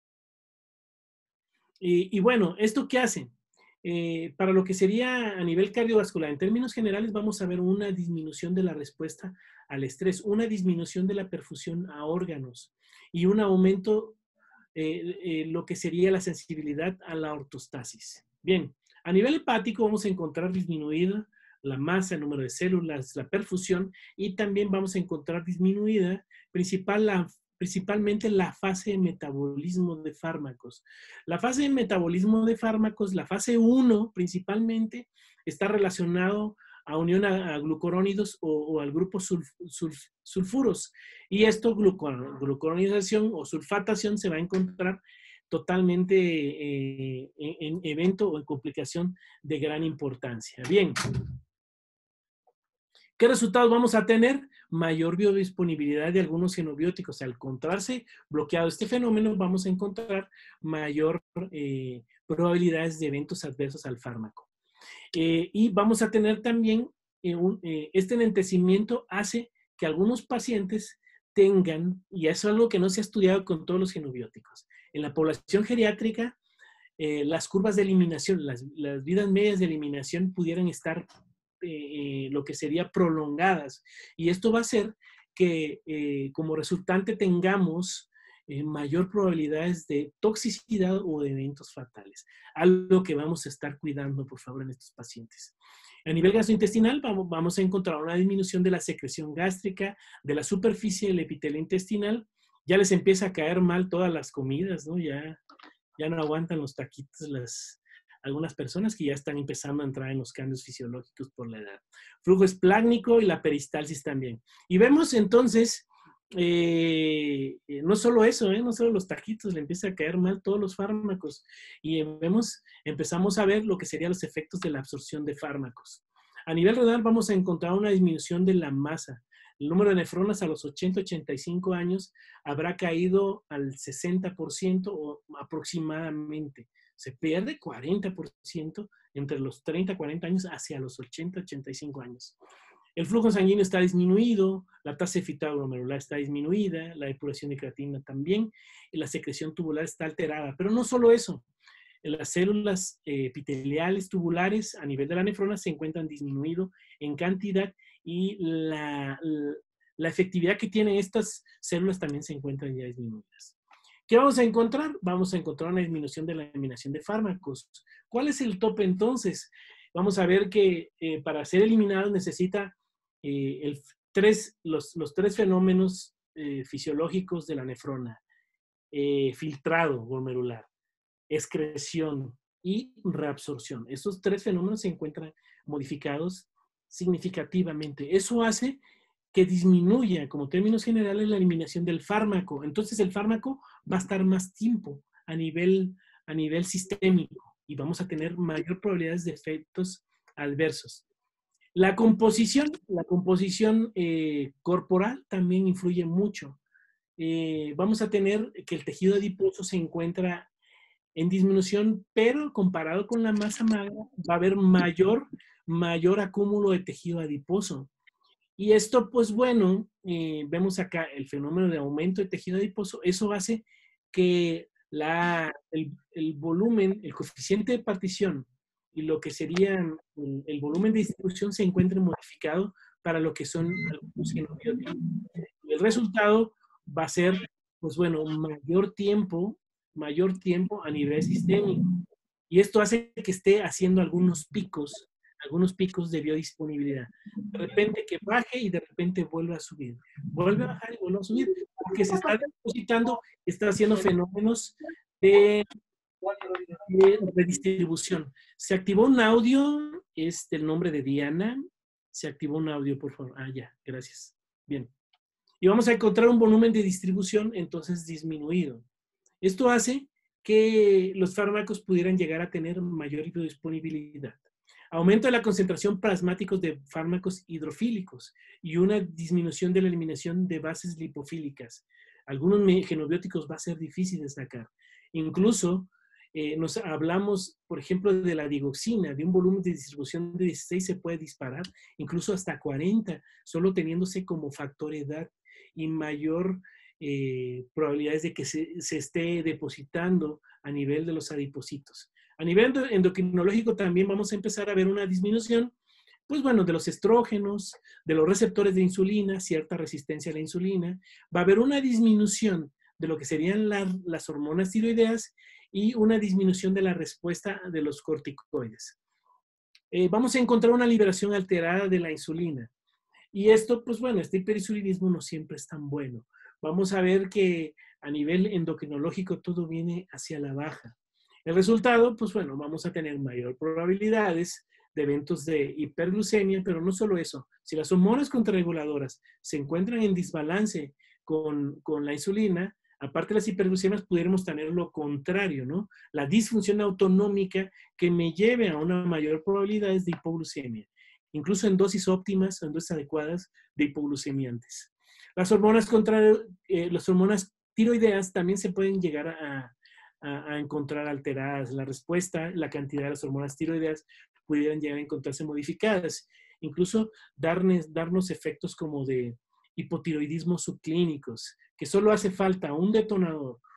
Y, y bueno, ¿esto qué hace? Eh, para lo que sería a nivel cardiovascular, en términos generales vamos a ver una disminución de la respuesta al estrés, una disminución de la perfusión a órganos y un aumento Eh, eh, lo que sería la sensibilidad a la ortostasis. Bien, a nivel hepático vamos a encontrar disminuida la masa, el número de células, la perfusión y también vamos a encontrar disminuida principal, la, principalmente la fase de metabolismo de fármacos. La fase de metabolismo de fármacos, la fase uno principalmente, está relacionado a unión a, a glucurónidos o, o al grupo sulf, sulf, sulfuros. Y esto, glucor, glucuronización o sulfatación, se va a encontrar totalmente eh, en, en evento o en complicación de gran importancia. Bien. ¿Qué resultados vamos a tener? Mayor biodisponibilidad de algunos xenobióticos. Al encontrarse bloqueado este fenómeno, vamos a encontrar mayor eh, probabilidades de eventos adversos al fármaco. Eh, y vamos a tener también, eh, un, eh, este enlentecimiento hace que algunos pacientes tengan, y eso es algo que no se ha estudiado con todos los xenobióticos, En la población geriátrica, eh, las curvas de eliminación, las, las vidas medias de eliminación pudieran estar eh, lo que sería prolongadas. Y esto va a hacer que eh, como resultante tengamos eh, mayor probabilidades de toxicidad o de eventos fatales. Algo que vamos a estar cuidando, por favor, en estos pacientes. A nivel gastrointestinal vamos, vamos a encontrar una disminución de la secreción gástrica, de la superficie del epitelio intestinal. Ya les empieza a caer mal todas las comidas, ¿no? Ya, ya no aguantan los taquitos las, algunas personas que ya están empezando a entrar en los cambios fisiológicos por la edad. Flujo esplácnico y la peristalsis también. Y vemos entonces, eh, no solo eso, ¿eh? no solo los taquitos, le empieza a caer mal todos los fármacos. Y vemos, empezamos a ver lo que serían los efectos de la absorción de fármacos. A nivel renal vamos a encontrar una disminución de la masa. El número de nefronas a los ochenta a ochenta y cinco años habrá caído al sesenta por ciento o aproximadamente. Se pierde cuarenta por ciento entre los treinta a cuarenta años hacia los ochenta a ochenta y cinco años. El flujo sanguíneo está disminuido, la tasa de filtrado glomerular está disminuida, la depuración de creatinina también, y la secreción tubular está alterada. Pero no solo eso, las células eh, epiteliales tubulares a nivel de la nefrona se encuentran disminuidos en cantidad y la, la, la efectividad que tienen estas células también se encuentran ya disminuidas. ¿Qué vamos a encontrar? Vamos a encontrar una disminución de la eliminación de fármacos. ¿Cuál es el tope entonces? Vamos a ver que eh, para ser eliminado necesita eh, el, tres, los, los tres fenómenos eh, fisiológicos de la nefrona. Eh, filtrado glomerular, excreción y reabsorción. Esos tres fenómenos se encuentran modificados significativamente. Eso hace que disminuya, como términos generales, la eliminación del fármaco. Entonces el fármaco va a estar más tiempo a nivel, a nivel sistémico y vamos a tener mayor probabilidades de efectos adversos. La composición, la composición eh, corporal también influye mucho. Eh, vamos a tener que el tejido adiposo se encuentra en disminución, pero comparado con la masa magra va a haber mayor, mayor acúmulo de tejido adiposo. Y esto, pues bueno, eh, vemos acá el fenómeno de aumento de tejido adiposo. Eso hace que la, el, el volumen, el coeficiente de partición y lo que sería el, el volumen de distribución se encuentren modificados para lo que son algunos genobióticos. El resultado va a ser, pues bueno, mayor tiempo, mayor tiempo a nivel sistémico. Y esto hace que esté haciendo algunos picos, algunos picos de biodisponibilidad. De repente que baje y de repente vuelve a subir. Vuelve a bajar y vuelve a subir, porque se está depositando, está haciendo fenómenos de, de redistribución. Se activó un audio, es del nombre de Diana. Se activó un audio, por favor. Ah, ya, gracias. Bien. Y vamos a encontrar un volumen de distribución entonces disminuido. Esto hace que los fármacos pudieran llegar a tener mayor biodisponibilidad. Aumento de la concentración plasmáticos de fármacos hidrofílicos y una disminución de la eliminación de bases lipofílicas. Algunos genobióticos va a ser difícil de sacar. Incluso eh, nos hablamos, por ejemplo, de la digoxina, de un volumen de distribución de dieciséis se puede disparar, incluso hasta cuarenta, solo teniéndose como factor edad y mayor eh, probabilidades de que se, se esté depositando a nivel de los adipocitos. A nivel endocrinológico también vamos a empezar a ver una disminución, pues bueno, de los estrógenos, de los receptores de insulina, cierta resistencia a la insulina. Va a haber una disminución de lo que serían la, las hormonas tiroideas y una disminución de la respuesta de los corticoides. Eh, vamos a encontrar una liberación alterada de la insulina. Y esto, pues bueno, este hiperinsulinismo no siempre es tan bueno. Vamos a ver que a nivel endocrinológico todo viene hacia la baja. El resultado, pues bueno, vamos a tener mayor probabilidades de eventos de hiperglucemia, pero no solo eso. Si las hormonas contrarreguladoras se encuentran en desbalance con, con la insulina, aparte de las hiperglucemias, pudiéramos tener lo contrario, ¿no? La disfunción autonómica que me lleve a una mayor probabilidad de hipoglucemia, incluso en dosis óptimas o en dosis adecuadas de hipoglucemiantes. Las hormonas, contra, eh, las hormonas tiroideas también se pueden llegar a, a, a encontrar alteradas. La respuesta, la cantidad de las hormonas tiroideas pudieran llegar a encontrarse modificadas. Incluso darnos, darnos efectos como de hipotiroidismo subclínicos, que solo hace falta un detonador,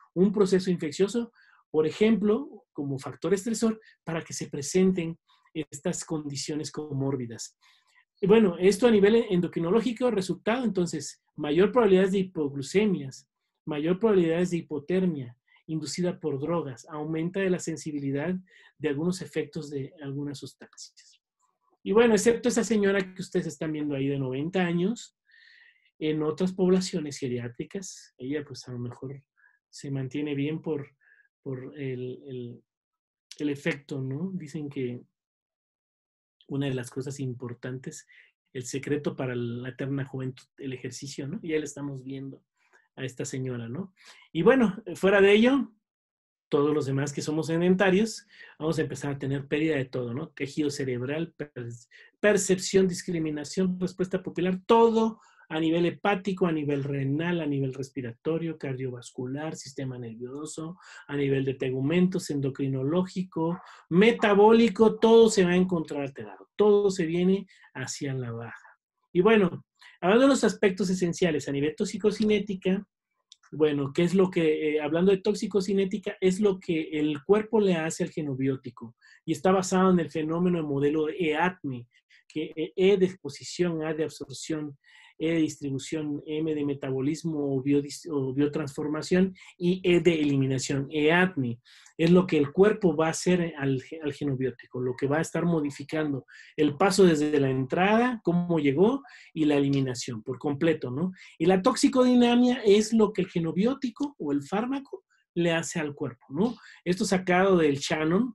un proceso infeccioso, por ejemplo, como factor estresor, para que se presenten estas condiciones comórbidas. Y bueno, esto a nivel endocrinológico, resultado, entonces, mayor probabilidades de hipoglucemias, mayor probabilidades de hipotermia inducida por drogas, aumenta de la sensibilidad de algunos efectos de algunas sustancias. Y bueno, excepto esa señora que ustedes están viendo ahí de noventa años, en otras poblaciones geriátricas, ella pues a lo mejor se mantiene bien por, por el, el, el efecto, ¿no? Dicen que una de las cosas importantes, el secreto para la eterna juventud, el ejercicio, ¿no? Y ahí le estamos viendo a esta señora, ¿no? Y bueno, fuera de ello, todos los demás que somos sedentarios, vamos a empezar a tener pérdida de todo, ¿no? Tejido cerebral, percepción, discriminación, respuesta pupilar, todo a nivel hepático, a nivel renal, a nivel respiratorio, cardiovascular, sistema nervioso, a nivel de tegumentos, endocrinológico, metabólico, todo se va a encontrar alterado, todo se viene hacia la baja. Y bueno, hablando de los aspectos esenciales a nivel toxicocinética, bueno, ¿qué es lo que, eh, hablando de toxicocinética, es lo que el cuerpo le hace al genobiótico? Y está basado en el fenómeno de modelo E A T M E, que E de exposición, A de absorción, E de distribución, M de metabolismo o, biodis, o biotransformación y E de eliminación, E A T M E. Es lo que el cuerpo va a hacer al, al genobiótico, lo que va a estar modificando el paso desde la entrada, cómo llegó y la eliminación por completo, ¿no? Y la toxicodinamia es lo que el genobiótico o el fármaco le hace al cuerpo, ¿no? Esto sacado del Shannon,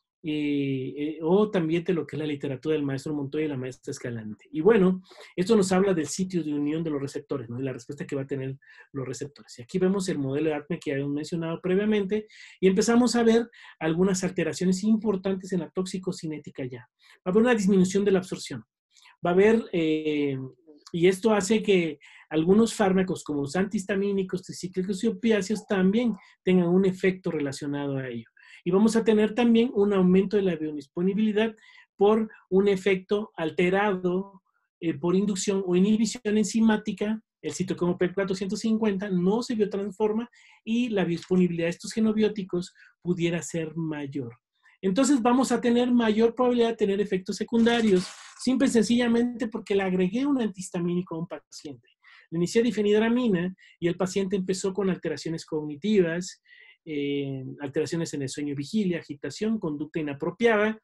Eh, eh, o también de lo que es la literatura del maestro Montoya y la maestra Escalante. Y bueno, esto nos habla del sitio de unión de los receptores, ¿no? Y la respuesta que va a tener los receptores. Y aquí vemos el modelo de A T M E que habíamos mencionado previamente y empezamos a ver algunas alteraciones importantes en la toxicocinética ya. Va a haber una disminución de la absorción. Va a haber, eh, y esto hace que algunos fármacos como los antihistamínicos, tricíclicos y opiáceos también tengan un efecto relacionado a ello. Y vamos a tener también un aumento de la biodisponibilidad por un efecto alterado eh, por inducción o inhibición enzimática. El citocromo P cuatrocientos cincuenta no se biotransforma y la biodisponibilidad de estos genobióticos pudiera ser mayor. Entonces vamos a tener mayor probabilidad de tener efectos secundarios, simple y sencillamente porque le agregué un antihistamínico a un paciente. Le inicié difenhidramina y el paciente empezó con alteraciones cognitivas, Eh, alteraciones en el sueño y vigilia, agitación, conducta inapropiada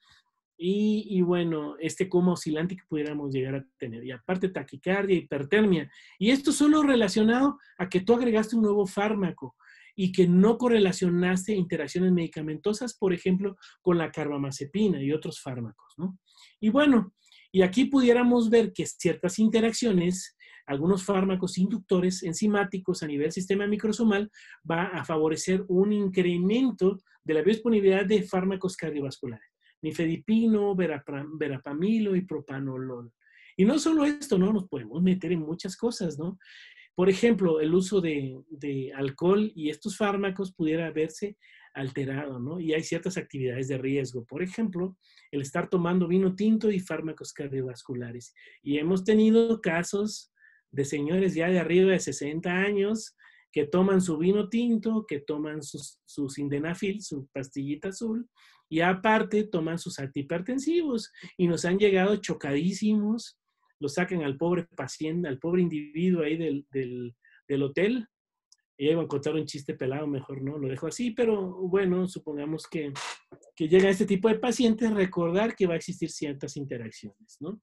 y, y bueno, este coma oscilante que pudiéramos llegar a tener. Y aparte taquicardia, hipertermia. Y esto solo relacionado a que tú agregaste un nuevo fármaco y que no correlacionaste interacciones medicamentosas, por ejemplo, con la carbamazepina y otros fármacos, ¿no? Y bueno, y aquí pudiéramos ver que ciertas interacciones, algunos fármacos inductores enzimáticos a nivel sistema microsomal va a favorecer un incremento de la biodisponibilidad de fármacos cardiovasculares, nifedipino, verapamilo y propanolol. Y no solo esto, ¿no? Nos podemos meter en muchas cosas, ¿no? Por ejemplo, el uso de, de alcohol y estos fármacos pudiera verse alterado, ¿no? Y hay ciertas actividades de riesgo. Por ejemplo, el estar tomando vino tinto y fármacos cardiovasculares. Y hemos tenido casos de señores ya de arriba de sesenta años que toman su vino tinto, que toman sus, su sildenafil, su pastillita azul, y aparte toman sus antihipertensivos y nos han llegado chocadísimos, lo sacan al pobre paciente, al pobre individuo ahí del, del, del hotel. Y iba a contar un chiste pelado, mejor no, lo dejo así, pero bueno, supongamos que, que llega este tipo de pacientes, recordar que va a existir ciertas interacciones, ¿no?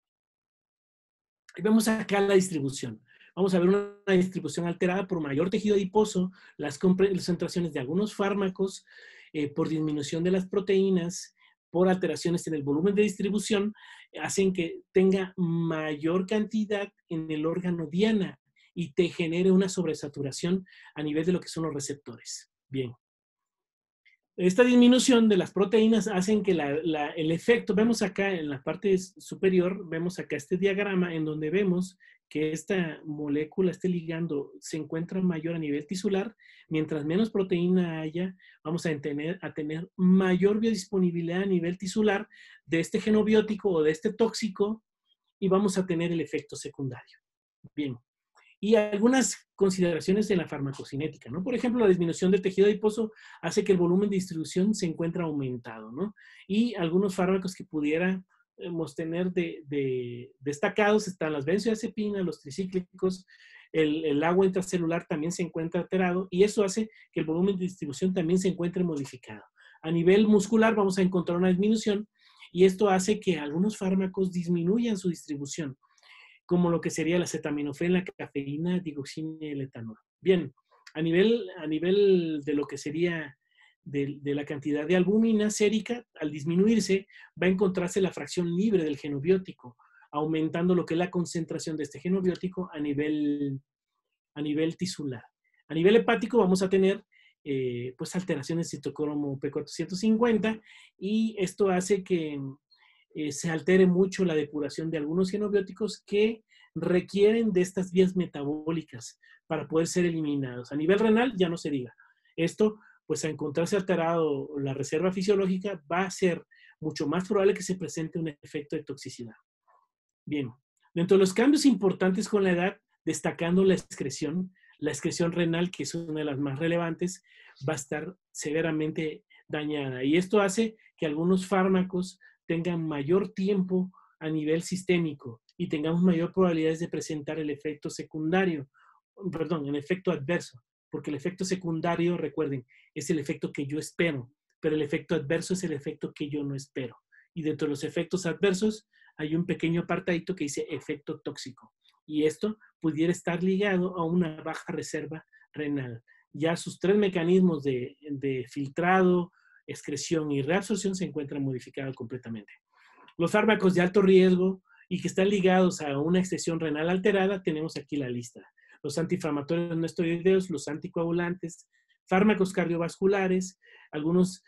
Y vemos acá la distribución. Vamos a ver una distribución alterada por mayor tejido adiposo, las concentraciones de algunos fármacos, eh, por disminución de las proteínas, por alteraciones en el volumen de distribución, hacen que tenga mayor cantidad en el órgano diana y te genere una sobresaturación a nivel de lo que son los receptores. Bien. Esta disminución de las proteínas hacen que la, la, el efecto, vemos acá en la parte superior, vemos acá este diagrama en donde vemos que esta molécula, este ligando, se encuentra mayor a nivel tisular. Mientras menos proteína haya, vamos a tener, a tener mayor biodisponibilidad a nivel tisular de este genobiótico o de este tóxico y vamos a tener el efecto secundario. Bien. y algunas consideraciones de la farmacocinética, ¿no? Por ejemplo, la disminución del tejido adiposo hace que el volumen de distribución se encuentre aumentado, ¿no? Y algunos fármacos que pudiéramos tener de, de destacados están las benzodiazepinas, los tricíclicos, el, el agua intracelular también se encuentra alterado y eso hace que el volumen de distribución también se encuentre modificado. A nivel muscular vamos a encontrar una disminución y esto hace que algunos fármacos disminuyan su distribución, como lo que sería la acetaminofén, la cafeína, digoxina y el etanol. Bien, a nivel, a nivel de lo que sería de, de la cantidad de albúmina sérica, al disminuirse, va a encontrarse la fracción libre del genobiótico, aumentando lo que es la concentración de este genobiótico a nivel, a nivel tisular. A nivel hepático vamos a tener eh, pues alteraciones de citocromo P cuatrocientos cincuenta y esto hace que eh, se altere mucho la depuración de algunos genobióticos que requieren de estas vías metabólicas para poder ser eliminados. A nivel renal ya no se diga. Esto, pues a encontrarse alterado la reserva fisiológica, va a ser mucho más probable que se presente un efecto de toxicidad. Bien, dentro de los cambios importantes con la edad, destacando la excreción, la excreción renal, que es una de las más relevantes, va a estar severamente dañada. Y esto hace que algunos fármacos tengan mayor tiempo a nivel sistémico y tengamos mayor probabilidades de presentar el efecto secundario, perdón, el efecto adverso, porque el efecto secundario, recuerden, es el efecto que yo espero, pero el efecto adverso es el efecto que yo no espero. Y dentro de los efectos adversos hay un pequeño apartadito que dice efecto tóxico. Y esto pudiera estar ligado a una baja reserva renal. Ya sus tres mecanismos de, de filtrado, excreción y reabsorción se encuentran modificados completamente. Los fármacos de alto riesgo y que están ligados a una excreción renal alterada, tenemos aquí la lista. Los antiinflamatorios no esteroideos, los anticoagulantes, fármacos cardiovasculares, algunos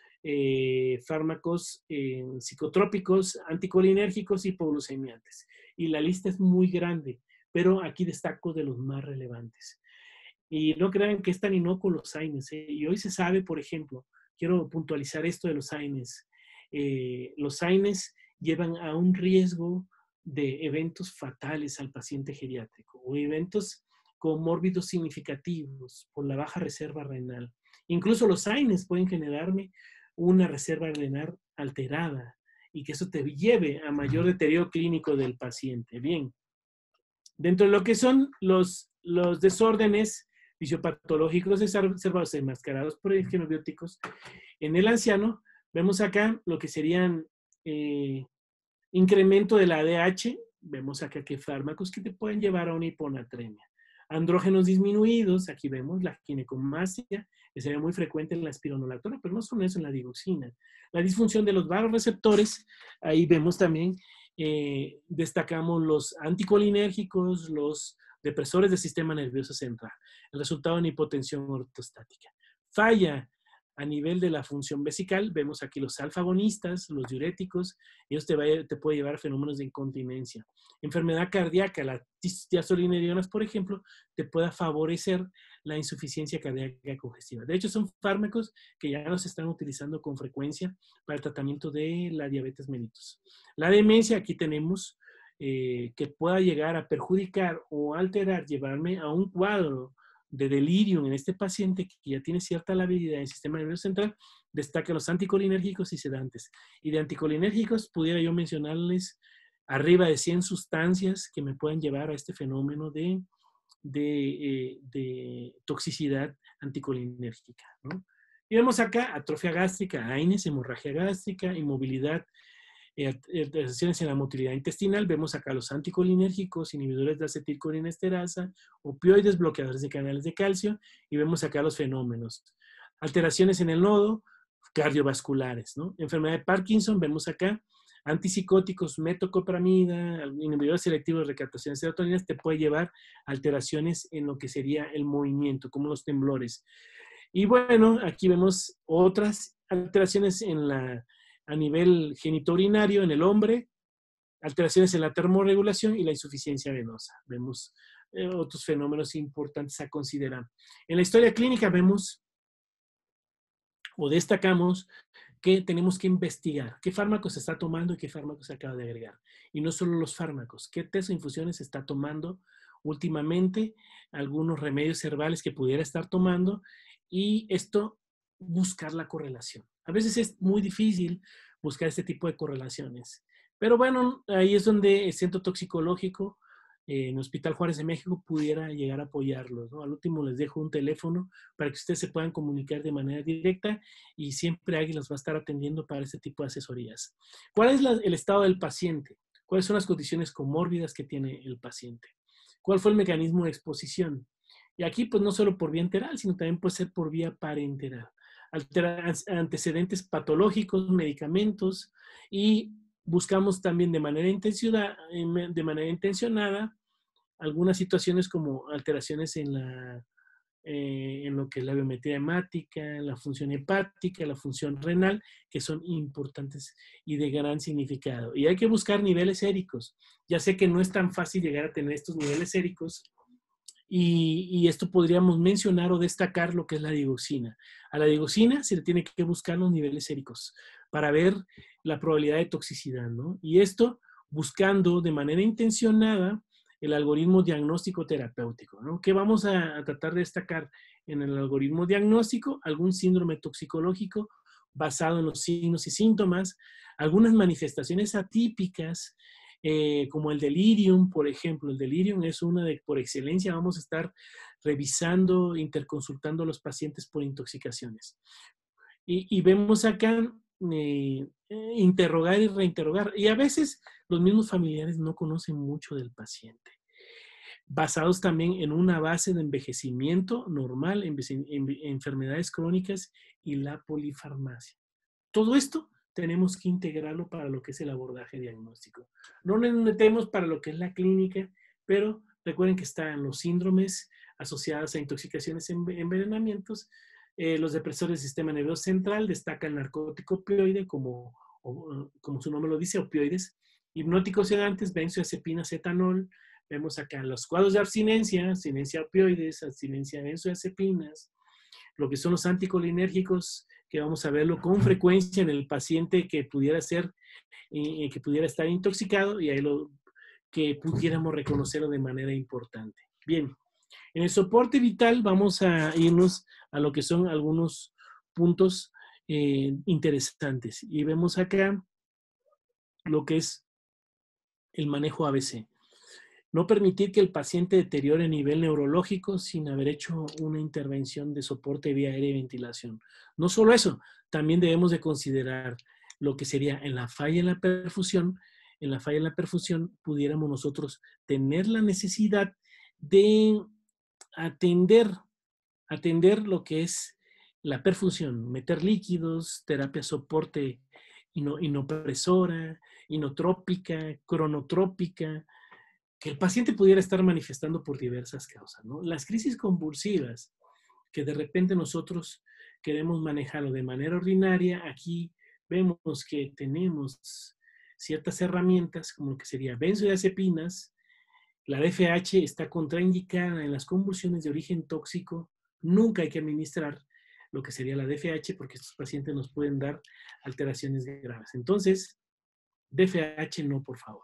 eh, fármacos eh, psicotrópicos, anticolinérgicos y hipoglucemiantes. Y la lista es muy grande, pero aquí destaco de los más relevantes. Y no crean que es tan inocuo los AINES. ¿eh? Y hoy se sabe, por ejemplo, quiero puntualizar esto de los AINES. Eh, los AINES llevan a un riesgo de eventos fatales al paciente geriátrico o eventos comórbidos significativos por la baja reserva renal. Incluso los AINES pueden generarme una reserva renal alterada y que eso te lleve a mayor deterioro clínico del paciente. Bien, dentro de lo que son los, los desórdenes fisiopatológicos observados enmascarados por genobióticos, en el anciano vemos acá lo que serían eh, incremento de la A D H, vemos acá que fármacos que te pueden llevar a una hiponatremia. Andrógenos disminuidos, aquí vemos la ginecomastia, que sería muy frecuente en la espironolactona, pero no solo eso, en la digoxina. La disfunción de los vasoreceptores, ahí vemos también, eh, destacamos los anticolinérgicos, los depresores del sistema nervioso central. El resultado en hipotensión ortostática. Falla a nivel de la función vesical, vemos aquí los alfa-agonistas, los diuréticos, ellos te, va, te pueden llevar a fenómenos de incontinencia. Enfermedad cardíaca, las diazolinérionas, por ejemplo, te pueda favorecer la insuficiencia cardíaca congestiva. De hecho, son fármacos que ya no se están utilizando con frecuencia para el tratamiento de la diabetes mellitus. La demencia, aquí tenemos eh, que pueda llegar a perjudicar o alterar, llevarme a un cuadro de delirium en este paciente que ya tiene cierta labilidad en el sistema nervioso central, destaca los anticolinérgicos y sedantes. Y de anticolinérgicos pudiera yo mencionarles arriba de cien sustancias que me puedan llevar a este fenómeno de, de, eh, de toxicidad anticolinérgica, ¿no? Y vemos acá atrofia gástrica, AINES, hemorragia gástrica, inmovilidad, alteraciones en la motilidad intestinal. Vemos acá los anticolinérgicos, inhibidores de acetilcolinesterasa, opioides, bloqueadores de canales de calcio, y vemos acá los fenómenos. Alteraciones en el nodo, cardiovasculares, ¿no? Enfermedad de Parkinson, vemos acá antipsicóticos, metoclopramida, inhibidores selectivos de recaptación de serotoninas, te puede llevar alteraciones en lo que sería el movimiento, como los temblores. Y bueno, aquí vemos otras alteraciones en la a nivel genitourinario en el hombre, alteraciones en la termorregulación y la insuficiencia venosa. Vemos eh, otros fenómenos importantes a considerar. En la historia clínica vemos o destacamos que tenemos que investigar qué fármacos se está tomando y qué fármacos se acaba de agregar. Y no solo los fármacos, qué test o infusiones se está tomando últimamente, algunos remedios herbales que pudiera estar tomando y esto buscar la correlación. A veces es muy difícil buscar este tipo de correlaciones, pero bueno, ahí es donde el Centro Toxicológico eh, en Hospital Juárez de México pudiera llegar a apoyarlos, ¿no? Al último les dejo un teléfono para que ustedes se puedan comunicar de manera directa y siempre alguien los va a estar atendiendo para este tipo de asesorías. ¿Cuál es la, el estado del paciente? ¿Cuáles son las condiciones comórbidas que tiene el paciente? ¿Cuál fue el mecanismo de exposición? Y aquí, pues, no solo por vía enteral, sino también puede ser por vía parenteral. Altera- antecedentes patológicos, medicamentos, y buscamos también de manera intencionada, de manera intencionada algunas situaciones como alteraciones en, la, eh, en lo que es la biometría hemática, la función hepática, la función renal, que son importantes y de gran significado. Y hay que buscar niveles séricos. Ya sé que no es tan fácil llegar a tener estos niveles séricos, y, y esto podríamos mencionar o destacar lo que es la digoxina. A la digoxina se le tiene que buscar los niveles séricos para ver la probabilidad de toxicidad, ¿no? Y esto buscando de manera intencionada el algoritmo diagnóstico terapéutico, ¿no? ¿Qué vamos a, a tratar de destacar en el algoritmo diagnóstico? Algún síndrome toxicológico basado en los signos y síntomas, algunas manifestaciones atípicas, eh, como el delirium, por ejemplo. El delirium es una de, por excelencia, vamos a estar revisando, interconsultando a los pacientes por intoxicaciones. Y, y vemos acá eh, eh, interrogar y reinterrogar. Y a veces los mismos familiares no conocen mucho del paciente. Basados también en una base de envejecimiento normal, en, en, en enfermedades crónicas y la polifarmacia. Todo esto tenemos que integrarlo para lo que es el abordaje diagnóstico. No nos metemos para lo que es la clínica, pero recuerden que están los síndromes asociados a intoxicaciones en envenenamientos, eh, los depresores del sistema nervioso central, destaca el narcótico opioide, como, o, como su nombre lo dice, opioides, hipnóticos sedantes, benzodiazepinas, etanol. Vemos acá los cuadros de abstinencia, abstinencia a opioides, abstinencia a benzodiazepinas, lo que son los anticolinérgicos, que vamos a verlo con frecuencia en el paciente que pudiera ser, eh, que pudiera estar intoxicado, y ahí lo que pudiéramos reconocerlo de manera importante. Bien, en el soporte vital vamos a irnos a lo que son algunos puntos eh, interesantes. Y vemos acá lo que es el manejo A B C. No permitir que el paciente deteriore a nivel neurológico sin haber hecho una intervención de soporte vía aérea y ventilación. No solo eso, también debemos de considerar lo que sería en la falla en la perfusión. En la falla en la perfusión pudiéramos nosotros tener la necesidad de atender, atender lo que es la perfusión, meter líquidos, terapia soporte ino, inopresora, inotrópica, cronotrópica, que el paciente pudiera estar manifestando por diversas causas, ¿no? Las crisis convulsivas, que de repente nosotros queremos manejarlo de manera ordinaria, aquí vemos que tenemos ciertas herramientas, como lo que sería benzodiazepinas. La D F H está contraindicada en las convulsiones de origen tóxico. Nunca hay que administrar lo que sería la D F H, porque estos pacientes nos pueden dar alteraciones graves. Entonces, D F H no, por favor.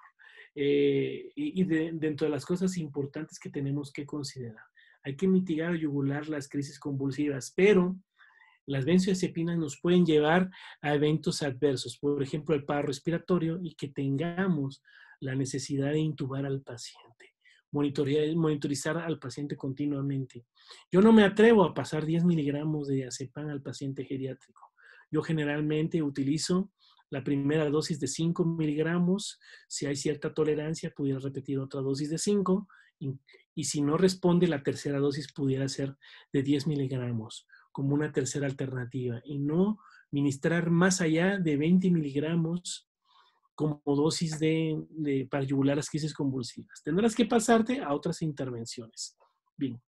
Eh, y y de, dentro de las cosas importantes que tenemos que considerar, hay que mitigar o yugular las crisis convulsivas, pero las benzodiazepinas nos pueden llevar a eventos adversos, por ejemplo, el paro respiratorio, y que tengamos la necesidad de intubar al paciente, monitorizar al paciente continuamente. Yo no me atrevo a pasar diez miligramos de diazepam al paciente geriátrico. Yo generalmente utilizo la primera dosis de cinco miligramos. Si hay cierta tolerancia, pudiera repetir otra dosis de cinco. Y, y si no responde, la tercera dosis pudiera ser de diez miligramos, como una tercera alternativa. Y no ministrar más allá de veinte miligramos como dosis de, de, para yugular las crisis convulsivas. Tendrás que pasarte a otras intervenciones. Bien.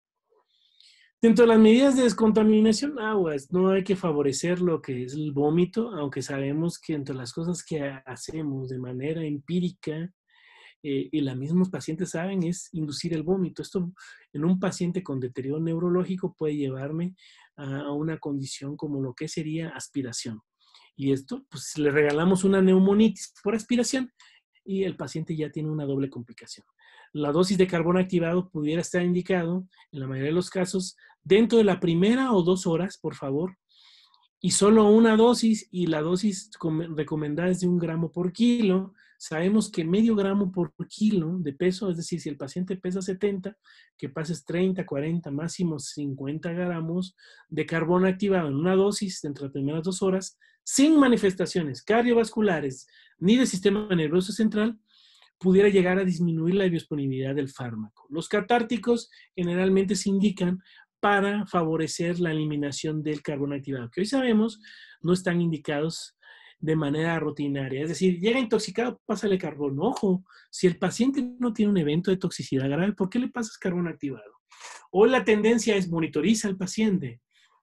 Dentro de las medidas de descontaminación, aguas, no hay que favorecer lo que es el vómito, aunque sabemos que entre las cosas que hacemos de manera empírica, eh, y los mismos pacientes saben, es inducir el vómito. Esto en un paciente con deterioro neurológico puede llevarme a, a una condición como lo que sería aspiración. Y esto, pues le regalamos una neumonitis por aspiración y el paciente ya tiene una doble complicación. la dosis de carbono activado pudiera estar indicado, en la mayoría de los casos, dentro de la primera o dos horas, por favor, y solo una dosis, y la dosis recomendada es de un gramo por kilo. Sabemos que medio gramo por kilo de peso, es decir, si el paciente pesa setenta, que pases treinta, cuarenta, máximo cincuenta gramos de carbono activado en una dosis entre las primeras dos horas, sin manifestaciones cardiovasculares ni del sistema nervioso central, pudiera llegar a disminuir la biodisponibilidad del fármaco. Los catárticos generalmente se indican para favorecer la eliminación del carbono activado, que hoy sabemos no están indicados de manera rutinaria. Es decir, llega intoxicado, pásale carbono. Ojo, si el paciente no tiene un evento de toxicidad grave, ¿por qué le pasas carbono activado? Hoy la tendencia es monitoriza al paciente.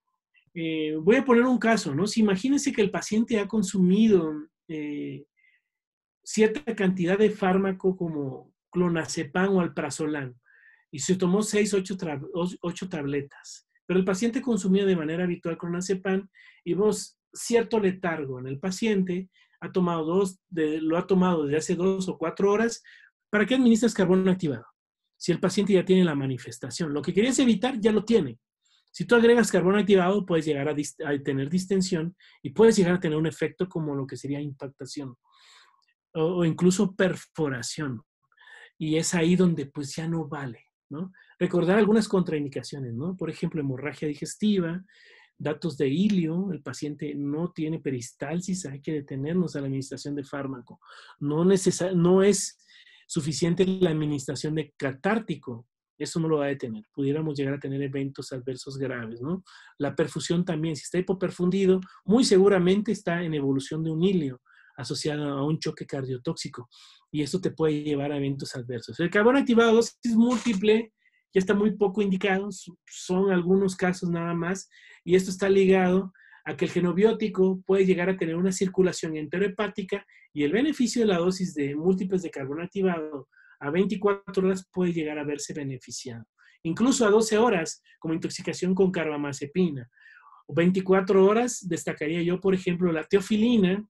Eh, voy a poner un caso, ¿no? Si imagínense que el paciente ha consumido eh, cierta cantidad de fármaco como clonazepam o alprazolam, y se tomó seis, ocho, ocho tabletas, pero el paciente consumía de manera habitual clonazepam y vemos cierto letargo en el paciente, ha tomado dos, de, lo ha tomado desde hace dos o cuatro horas. ¿Para qué administras carbono activado? Si el paciente ya tiene la manifestación, lo que querías evitar ya lo tiene. Si tú agregas carbono activado, puedes llegar a, dist a tener distensión y puedes llegar a tener un efecto como lo que sería impactación o, o incluso perforación. Y es ahí donde pues ya no vale, ¿no? Recordar algunas contraindicaciones, ¿no? Por ejemplo, hemorragia digestiva, datos de hilio, el paciente no tiene peristalsis, hay que detenernos a la administración de fármaco. No, no es suficiente la administración de catártico, eso no lo va a detener. Pudiéramos llegar a tener eventos adversos graves, ¿no? La perfusión también, si está hipoperfundido, muy seguramente está en evolución de un hilio asociado a un choque cardiotóxico y esto te puede llevar a eventos adversos. El carbono activado a dosis múltiple ya está muy poco indicado, son algunos casos nada más, y esto está ligado a que el genobiótico puede llegar a tener una circulación enterohepática y el beneficio de la dosis de múltiples de carbono activado a veinticuatro horas puede llegar a verse beneficiado. Incluso a doce horas, como intoxicación con carbamazepina. O veinticuatro horas, destacaría yo, por ejemplo, la teofilina.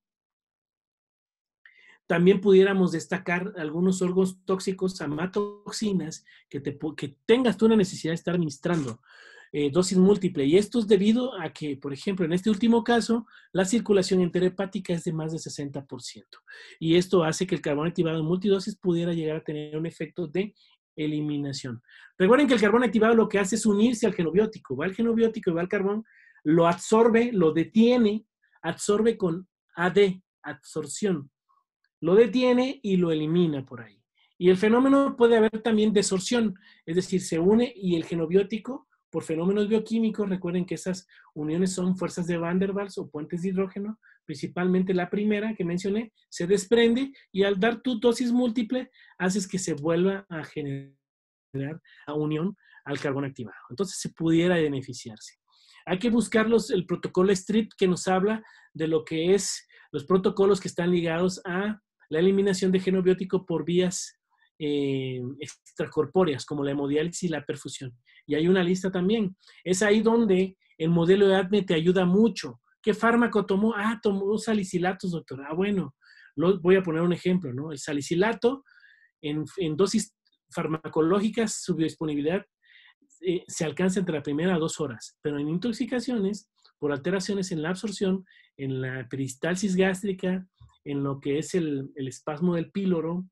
También pudiéramos destacar algunos órganos tóxicos, amatoxinas, que, te, que tengas tú una necesidad de estar administrando eh, dosis múltiple. Y esto es debido a que, por ejemplo, en este último caso, la circulación enterohepática es de más de sesenta por ciento. Y esto hace que el carbono activado en multidosis pudiera llegar a tener un efecto de eliminación. Recuerden que el carbono activado lo que hace es unirse al genobiótico. Va al genobiótico y va al carbón, lo absorbe, lo detiene, absorbe con A D, absorción. Lo detiene y lo elimina por ahí. Y el fenómeno puede haber también desorción, es decir, se une y el genobiótico, por fenómenos bioquímicos, recuerden que esas uniones son fuerzas de Van der Waals o puentes de hidrógeno, principalmente la primera que mencioné, se desprende y al dar tu dosis múltiple, haces que se vuelva a generar a unión al carbono activado. Entonces se pudiera beneficiarse. Hay que buscar los, el protocolo STRIP que nos habla de lo que es los protocolos que están ligados a la eliminación de genobiótico por vías eh, extracorpóreas, como la hemodiálisis y la perfusión. Y hay una lista también. Es ahí donde el modelo de A D M E te ayuda mucho. ¿Qué fármaco tomó? Ah, tomó salicilatos, doctor. Ah, bueno, lo, voy a poner un ejemplo, ¿no? El salicilato, en, en dosis farmacológicas, su biodisponibilidad eh, se alcanza entre la primera a dos horas, pero en intoxicaciones, por alteraciones en la absorción, en la peristalsis gástrica, en lo que es el, el espasmo del píloro,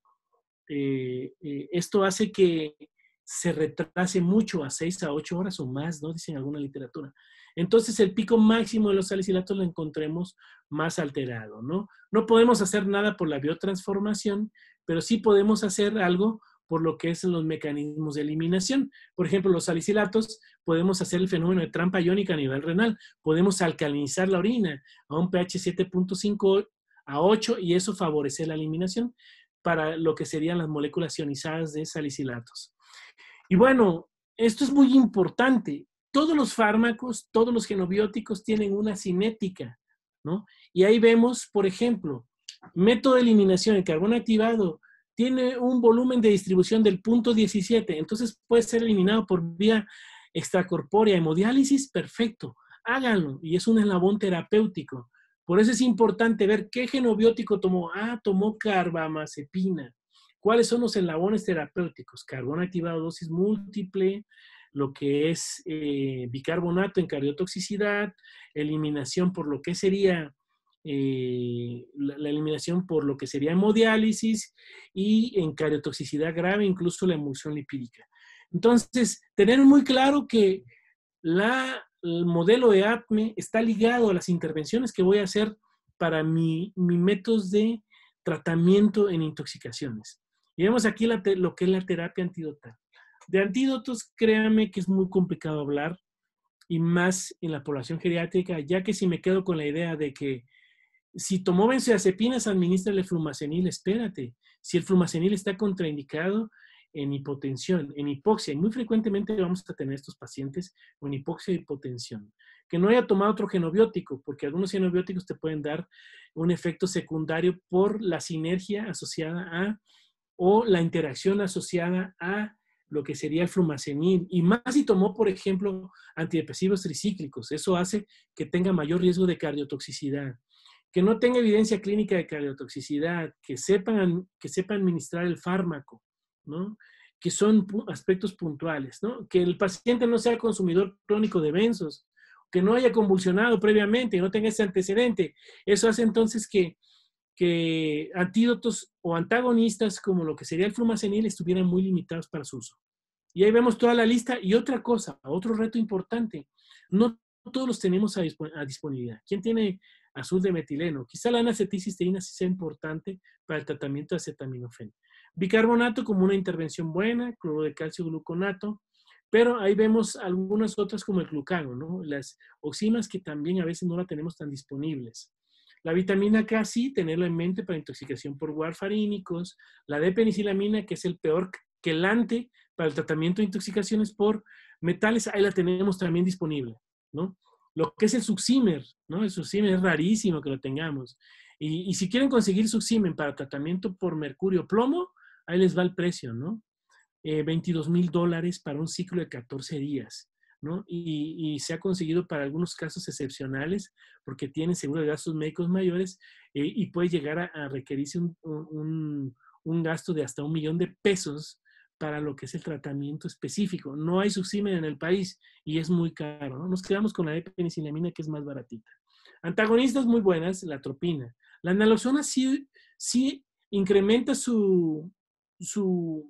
eh, eh, esto hace que se retrase mucho a seis a ocho horas o más, ¿no? Dicen alguna literatura. Entonces el pico máximo de los salicilatos lo encontremos más alterado, ¿no? No podemos hacer nada por la biotransformación, pero sí podemos hacer algo por lo que es los mecanismos de eliminación. Por ejemplo, los salicilatos, podemos hacer el fenómeno de trampa iónica a nivel renal. Podemos alcalinizar la orina a un pH siete punto cinco a ocho y eso favorece la eliminación para lo que serían las moléculas ionizadas de salicilatos. Y bueno, esto es muy importante. Todos los fármacos, todos los genobióticos tienen una cinética, ¿no? Y ahí vemos, por ejemplo, método de eliminación, el carbono activado, tiene un volumen de distribución del punto diecisiete, entonces puede ser eliminado por vía extracorpórea, hemodiálisis, perfecto, háganlo, y es un eslabón terapéutico. Por eso es importante ver qué genobiótico tomó. Ah, tomó carbamazepina. ¿Cuáles son los eslabones terapéuticos? Carbón activado dosis múltiple, lo que es eh, bicarbonato en cardiotoxicidad, eliminación por lo que sería eh, la, la eliminación por lo que sería hemodiálisis y en cardiotoxicidad grave incluso la emulsión lipídica. Entonces, tener muy claro que la, el modelo de A P M E está ligado a las intervenciones que voy a hacer para mi, mi métodos de tratamiento en intoxicaciones. Y vemos aquí la, lo que es la terapia antidotal. De antídotos, créanme que es muy complicado hablar, y más en la población geriátrica, ya que si me quedo con la idea de que si tomó benzodiazepinas, administrale flumazenil, espérate. Si el flumazenil está contraindicado en hipotensión, en hipoxia, y muy frecuentemente vamos a tener estos pacientes con hipoxia y hipotensión. Que no haya tomado otro genobiótico, porque algunos genobióticos te pueden dar un efecto secundario por la sinergia asociada a, o la interacción asociada a lo que sería el flumazenil, y más si tomó, por ejemplo, antidepresivos tricíclicos. Eso hace que tenga mayor riesgo de cardiotoxicidad. Que no tenga evidencia clínica de cardiotoxicidad, que sepan, que sepan administrar el fármaco, ¿no? Que son aspectos puntuales, ¿no? Que el paciente no sea consumidor crónico de benzos, que no haya convulsionado previamente, que no tenga ese antecedente. Eso hace entonces que que antídotos o antagonistas como lo que sería el flumazenil estuvieran muy limitados para su uso. Y ahí vemos toda la lista. Y otra cosa, otro reto importante, no todos los tenemos a, disp a disponibilidad. ¿Quién tiene azul de metileno? Quizá la N-acetilcisteína sí sea importante para el tratamiento de acetaminofén. Bicarbonato como una intervención buena, cloruro de calcio, gluconato, pero ahí vemos algunas otras como el glucano, ¿no? Las oxinas que también a veces no la tenemos tan disponibles. La vitamina K sí, tenerlo en mente para intoxicación por warfarínicos. La D-penicilamina, que es el peor quelante para el tratamiento de intoxicaciones por metales, ahí la tenemos también disponible, ¿no? Lo que es el Suximer, ¿no? El Suximer es rarísimo que lo tengamos. Y, y si quieren conseguir Suximer para tratamiento por mercurio plomo, ahí les va el precio, ¿no? Eh, veintidós mil dólares para un ciclo de catorce días. ¿No? Y, y se ha conseguido para algunos casos excepcionales porque tienen seguro de gastos médicos mayores eh, y puede llegar a, a requerirse un, un, un gasto de hasta un millón de pesos para lo que es el tratamiento específico. No hay Suximer en el país y es muy caro, ¿no? Nos quedamos con la D-penicilamina, que es más baratita. Antagonistas muy buenas, la atropina. La naloxona sí, sí incrementa su... su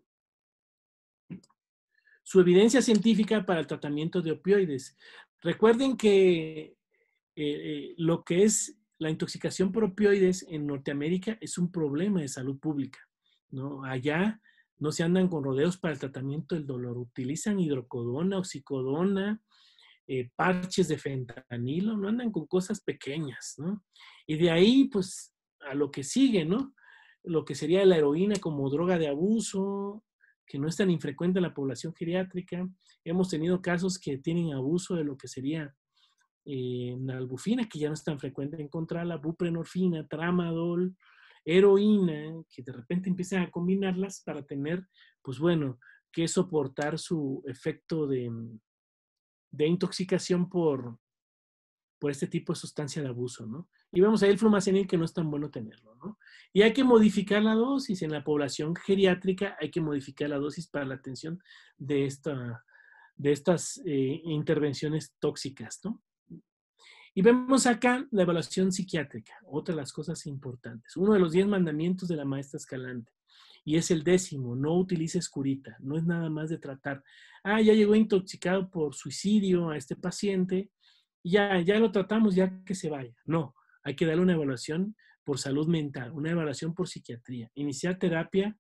su evidencia científica para el tratamiento de opioides. Recuerden que eh, eh, lo que es la intoxicación por opioides en Norteamérica es un problema de salud pública, ¿no? Allá no se andan con rodeos para el tratamiento del dolor. Utilizan hidrocodona, oxicodona, eh, parches de fentanilo, no andan con cosas pequeñas, ¿no? Y de ahí, pues, a lo que sigue, ¿no? Lo que sería la heroína como droga de abuso, que no es tan infrecuente en la población geriátrica. Hemos tenido casos que tienen abuso de lo que sería eh, nalbufina, que ya no es tan frecuente encontrarla, buprenorfina, tramadol, heroína, que de repente empiezan a combinarlas para tener, pues bueno, que soportar su efecto de, de intoxicación por, por este tipo de sustancia de abuso, ¿no? Y vemos ahí el flumazenil, que no es tan bueno tenerlo, ¿no? Y hay que modificar la dosis. En la población geriátrica hay que modificar la dosis para la atención de, esta, de estas eh, intervenciones tóxicas, ¿no? Y vemos acá la evaluación psiquiátrica, otra de las cosas importantes. Uno de los diez mandamientos de la maestra Escalante. Y es el décimo, no utilices curita. No es nada más de tratar. Ah, ya llegó intoxicado por suicidio a este paciente. Ya, ya lo tratamos, ya que se vaya. No, hay que darle una evaluación por salud mental, una evaluación por psiquiatría. Iniciar terapia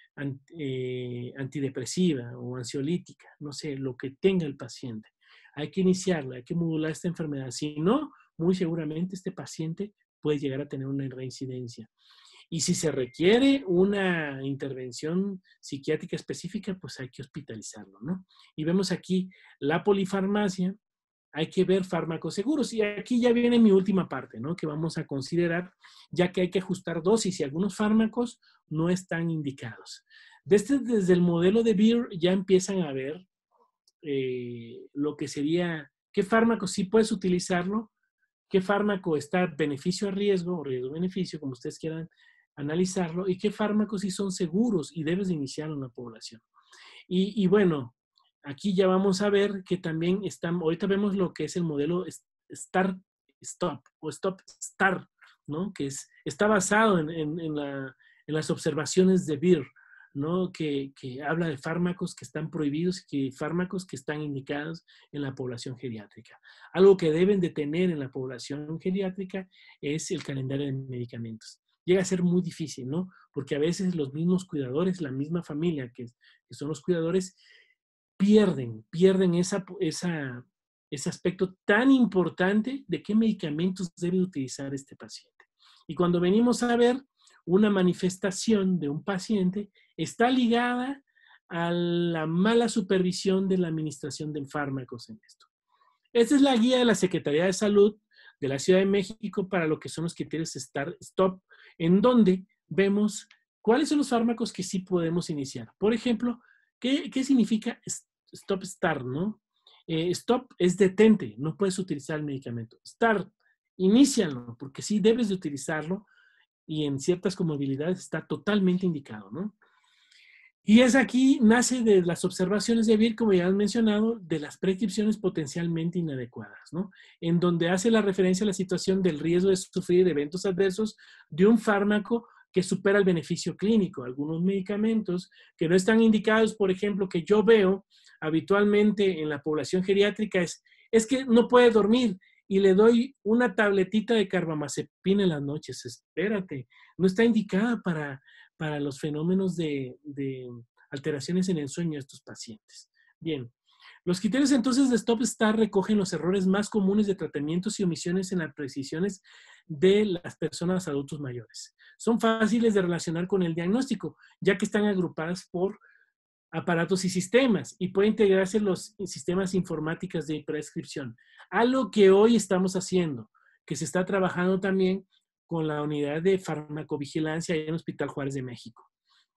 eh, antidepresiva o ansiolítica, no sé, lo que tenga el paciente. Hay que iniciarla, hay que modular esta enfermedad. Si no, muy seguramente este paciente puede llegar a tener una reincidencia. Y si se requiere una intervención psiquiátrica específica, pues hay que hospitalizarlo, ¿no? Y vemos aquí la polifarmacia. Hay que ver fármacos seguros. Y aquí ya viene mi última parte, ¿no? Que vamos a considerar, ya que hay que ajustar dosis y algunos fármacos no están indicados. Desde, desde el modelo de Beer ya empiezan a ver eh, lo que sería, qué fármaco sí puedes utilizarlo, qué fármaco está beneficio a riesgo, o riesgo-beneficio, como ustedes quieran analizarlo y qué fármacos sí son seguros y debes de iniciar en la población. Y, y bueno, aquí ya vamos a ver que también están, ahorita vemos lo que es el modelo Start Stop o Stop Start, ¿no? Que es, está basado en, en, en, la, en las observaciones de Beer, ¿no? Que, que habla de fármacos que están prohibidos y que fármacos que están indicados en la población geriátrica. Algo que deben de tener en la población geriátrica es el calendario de medicamentos. Llega a ser muy difícil, ¿no? Porque a veces los mismos cuidadores, la misma familia que, que son los cuidadores, pierden, pierden esa, esa, ese aspecto tan importante de qué medicamentos debe utilizar este paciente. Y cuando venimos a ver una manifestación de un paciente, está ligada a la mala supervisión de la administración de fármacos en esto. Esta es la guía de la Secretaría de Salud de la Ciudad de México para lo que son los criterios Start Stop, en donde vemos cuáles son los fármacos que sí podemos iniciar. Por ejemplo, ¿qué, qué significa Stop Start, no? Eh, stop es detente, no puedes utilizar el medicamento. Start, inícialo, porque sí debes de utilizarlo y en ciertas comorbilidades está totalmente indicado, ¿no? Y es aquí, nace de las observaciones de Beer, como ya han mencionado, de las prescripciones potencialmente inadecuadas, ¿no? En donde hace la referencia a la situación del riesgo de sufrir eventos adversos de un fármaco que supera el beneficio clínico. Algunos medicamentos que no están indicados, por ejemplo, que yo veo habitualmente en la población geriátrica es, es que no puede dormir y le doy una tabletita de carbamazepina en las noches. Espérate, no está indicada para, para los fenómenos de, de alteraciones en el sueño de estos pacientes. Bien, los criterios entonces de Stop Start recogen los errores más comunes de tratamientos y omisiones en las precisiones de las personas adultos mayores. Son fáciles de relacionar con el diagnóstico, ya que están agrupadas por aparatos y sistemas y puede integrarse en los sistemas informáticos de prescripción. Algo que hoy estamos haciendo, que se está trabajando también con la unidad de farmacovigilancia en el Hospital Juárez de México.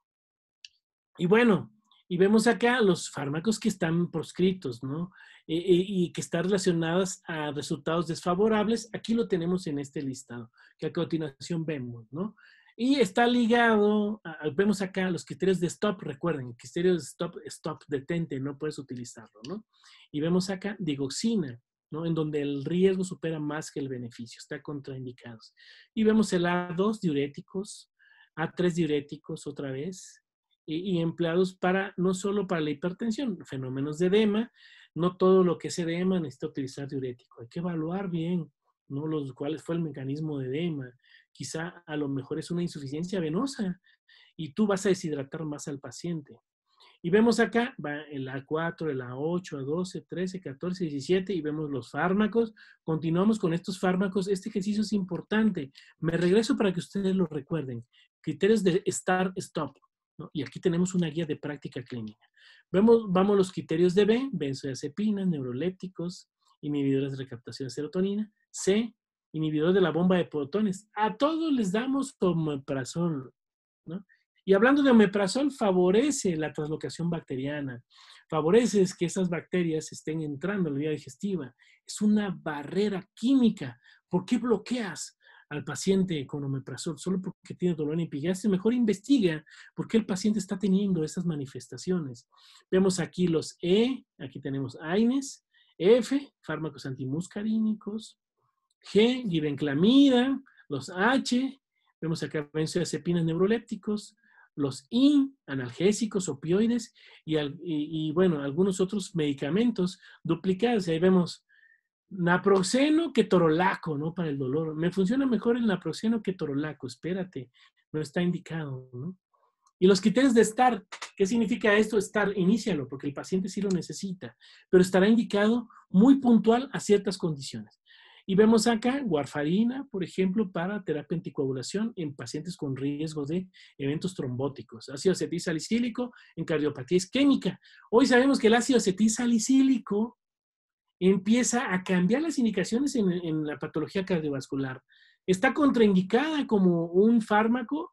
Y bueno, y vemos acá los fármacos que están proscritos, ¿no? Y, y, y que están relacionados a resultados desfavorables. Aquí lo tenemos en este listado, que a continuación vemos, ¿no? Y está ligado, a, vemos acá los criterios de stop, recuerden, criterios de stop, stop, detente, no puedes utilizarlo, ¿no? Y vemos acá digoxina, ¿no? En donde el riesgo supera más que el beneficio, está contraindicados. Y vemos el A dos, diuréticos, A tres diuréticos otra vez, y, y empleados para, no solo para la hipertensión, fenómenos de edema, no todo lo que es edema necesita utilizar diurético, hay que evaluar bien, ¿no? Los cuáles fue el mecanismo de edema. Quizá a lo mejor es una insuficiencia venosa y tú vas a deshidratar más al paciente. Y vemos acá, va el A cuatro, el A ocho, A doce, trece, catorce, diecisiete y vemos los fármacos. Continuamos con estos fármacos. Este ejercicio es importante. Me regreso para que ustedes lo recuerden. Criterios de Start Stop, ¿no? Y aquí tenemos una guía de práctica clínica. Vemos, vamos los criterios de B, benzodiazepinas, neurolépticos, inhibidores de recaptación de serotonina. C, inhibidor de la bomba de protones. A todos les damos omeprazol, ¿no? Y hablando de omeprazol, favorece la translocación bacteriana, favorece que esas bacterias estén entrando en la vía digestiva. Es una barrera química. ¿Por qué bloqueas al paciente con omeprazol? Solo porque tiene dolor en epigastrias. Mejor investiga por qué el paciente está teniendo esas manifestaciones. Vemos aquí los E, aquí tenemos AINES, F, fármacos antimuscarínicos, G, glibenclamida, los H, vemos acá benzodiazepinas neurolépticos, los I, analgésicos, opioides y, y, y bueno, algunos otros medicamentos duplicados. Ahí vemos naproxeno, ketorolaco, ¿no? Para el dolor. Me funciona mejor el naproxeno que ketorolaco, espérate, no está indicado, ¿no? Y los criterios de START, ¿qué significa esto? START, inícialo, porque el paciente sí lo necesita, pero estará indicado muy puntual a ciertas condiciones. Y vemos acá warfarina, por ejemplo, para terapia anticoagulación en pacientes con riesgo de eventos trombóticos. Ácido acetilsalicílico en cardiopatía isquémica. Hoy sabemos que el ácido acetilsalicílico empieza a cambiar las indicaciones en, en la patología cardiovascular. Está contraindicada como un fármaco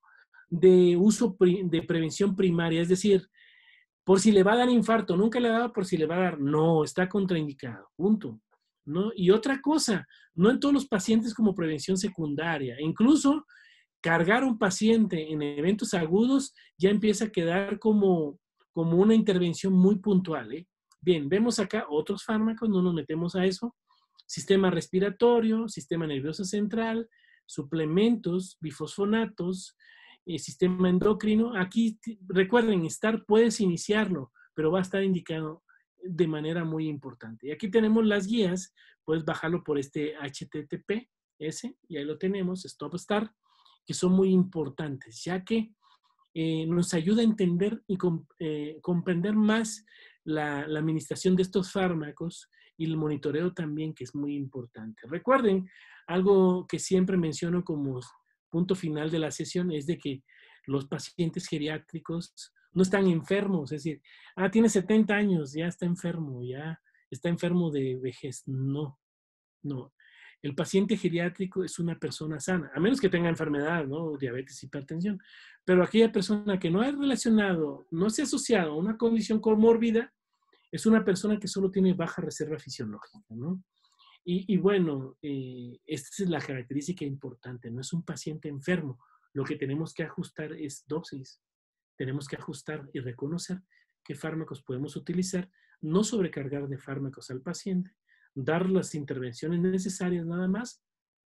de uso de prevención primaria, es decir, por si le va a dar infarto, nunca le ha dado por si le va a dar, no, está contraindicado, punto. ¿No? Y otra cosa, no en todos los pacientes como prevención secundaria, incluso cargar a un paciente en eventos agudos ya empieza a quedar como, como una intervención muy puntual, ¿eh? Bien, vemos acá otros fármacos, no nos metemos a eso. Sistema respiratorio, sistema nervioso central, suplementos, bifosfonatos, eh, sistema endocrino. Aquí, recuerden, STAR puedes iniciarlo, pero va a estar indicado de manera muy importante. Y aquí tenemos las guías, puedes bajarlo por este H T T P S, y ahí lo tenemos, Stop STAR, que son muy importantes, ya que eh, nos ayuda a entender y comp eh, comprender más la, la administración de estos fármacos y el monitoreo también, que es muy importante. Recuerden, algo que siempre menciono como punto final de la sesión es de que los pacientes geriátricos no están enfermos, es decir, ah, tiene setenta años, ya está enfermo, ya está enfermo de vejez. No, no. El paciente geriátrico es una persona sana, a menos que tenga enfermedad, ¿no? Diabetes, hipertensión. Pero aquella persona que no ha relacionado, no se ha asociado a una condición comórbida, es una persona que solo tiene baja reserva fisiológica, ¿no? Y, y bueno, eh, esta es la característica importante, no es un paciente enfermo. Lo que tenemos que ajustar es dosis. Tenemos que ajustar y reconocer qué fármacos podemos utilizar, no sobrecargar de fármacos al paciente, dar las intervenciones necesarias nada más,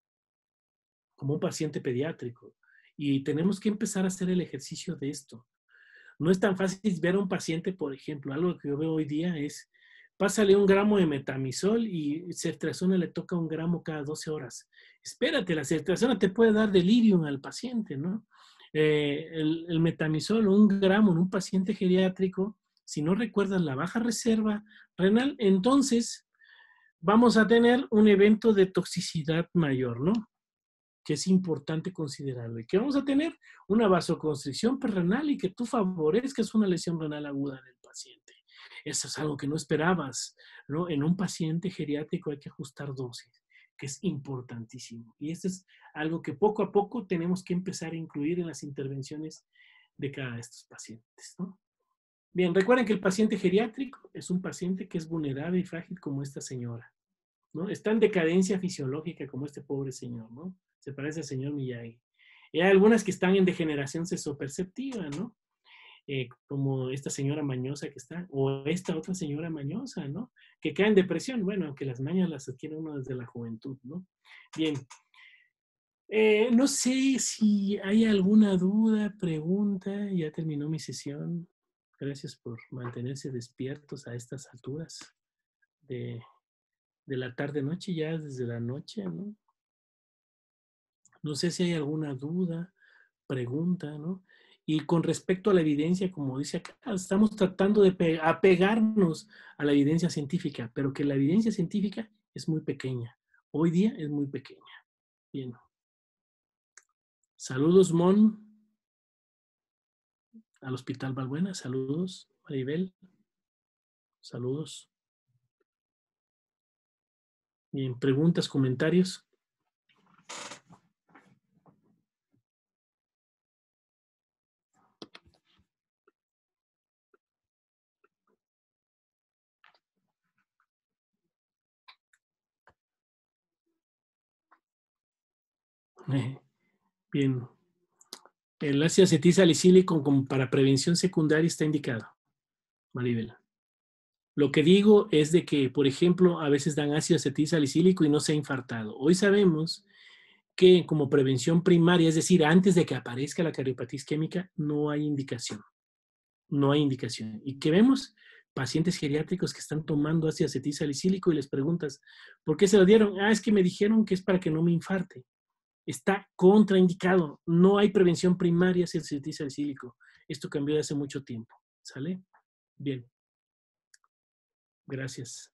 como un paciente pediátrico. Y tenemos que empezar a hacer el ejercicio de esto. No es tan fácil ver a un paciente, por ejemplo, algo que yo veo hoy día es, pásale un gramo de metamizol y ceftriaxona le toca un gramo cada doce horas. Espérate, la ceftriaxona te puede dar delirium al paciente, ¿no? Eh, el, el metamizol, un gramo en un paciente geriátrico, si no recuerdas la baja reserva renal, entonces vamos a tener un evento de toxicidad mayor, ¿no? Que es importante considerarlo. Y que vamos a tener una vasoconstricción perrenal y que tú favorezcas una lesión renal aguda en el paciente. Eso es algo que no esperabas, ¿no? En un paciente geriátrico hay que ajustar dosis, que es importantísimo. Y esto es algo que poco a poco tenemos que empezar a incluir en las intervenciones de cada de estos pacientes, ¿no? Bien, recuerden que el paciente geriátrico es un paciente que es vulnerable y frágil como esta señora, ¿no? Está en decadencia fisiológica como este pobre señor, ¿no? Se parece al señor Miyagi. Y hay algunas que están en degeneración sesoperceptiva, ¿no? Eh, como esta señora mañosa que está, o esta otra señora mañosa, ¿no? Que cae en depresión. Bueno, aunque las mañas las adquiere uno desde la juventud, ¿no? Bien. Eh, no sé si hay alguna duda, pregunta. Ya terminó mi sesión. Gracias por mantenerse despiertos a estas alturas de, de la tarde-noche, ya desde la noche, ¿no? No sé si hay alguna duda, pregunta, ¿no? Y con respecto a la evidencia, como dice acá, estamos tratando de apegarnos a la evidencia científica, pero que la evidencia científica es muy pequeña. Hoy día es muy pequeña. Bien. Saludos, Mon. Al Hospital Balbuena. Saludos, Maribel. Saludos. Bien, preguntas, comentarios. Bien. El ácido acetilsalicílico como para prevención secundaria está indicado, Maribel. Lo que digo es de que, por ejemplo, a veces dan ácido acetilsalicílico y no se ha infartado. Hoy sabemos que como prevención primaria, es decir, antes de que aparezca la cardiopatía isquémica, no hay indicación. No hay indicación. ¿Y qué vemos? Pacientes geriátricos que están tomando ácido acetilsalicílico y les preguntas, ¿por qué se lo dieron? Ah, es que me dijeron que es para que no me infarte. Está contraindicado. No hay prevención primaria hacia el acetilsalicílico. Esto cambió de hace mucho tiempo. ¿Sale? Bien. Gracias.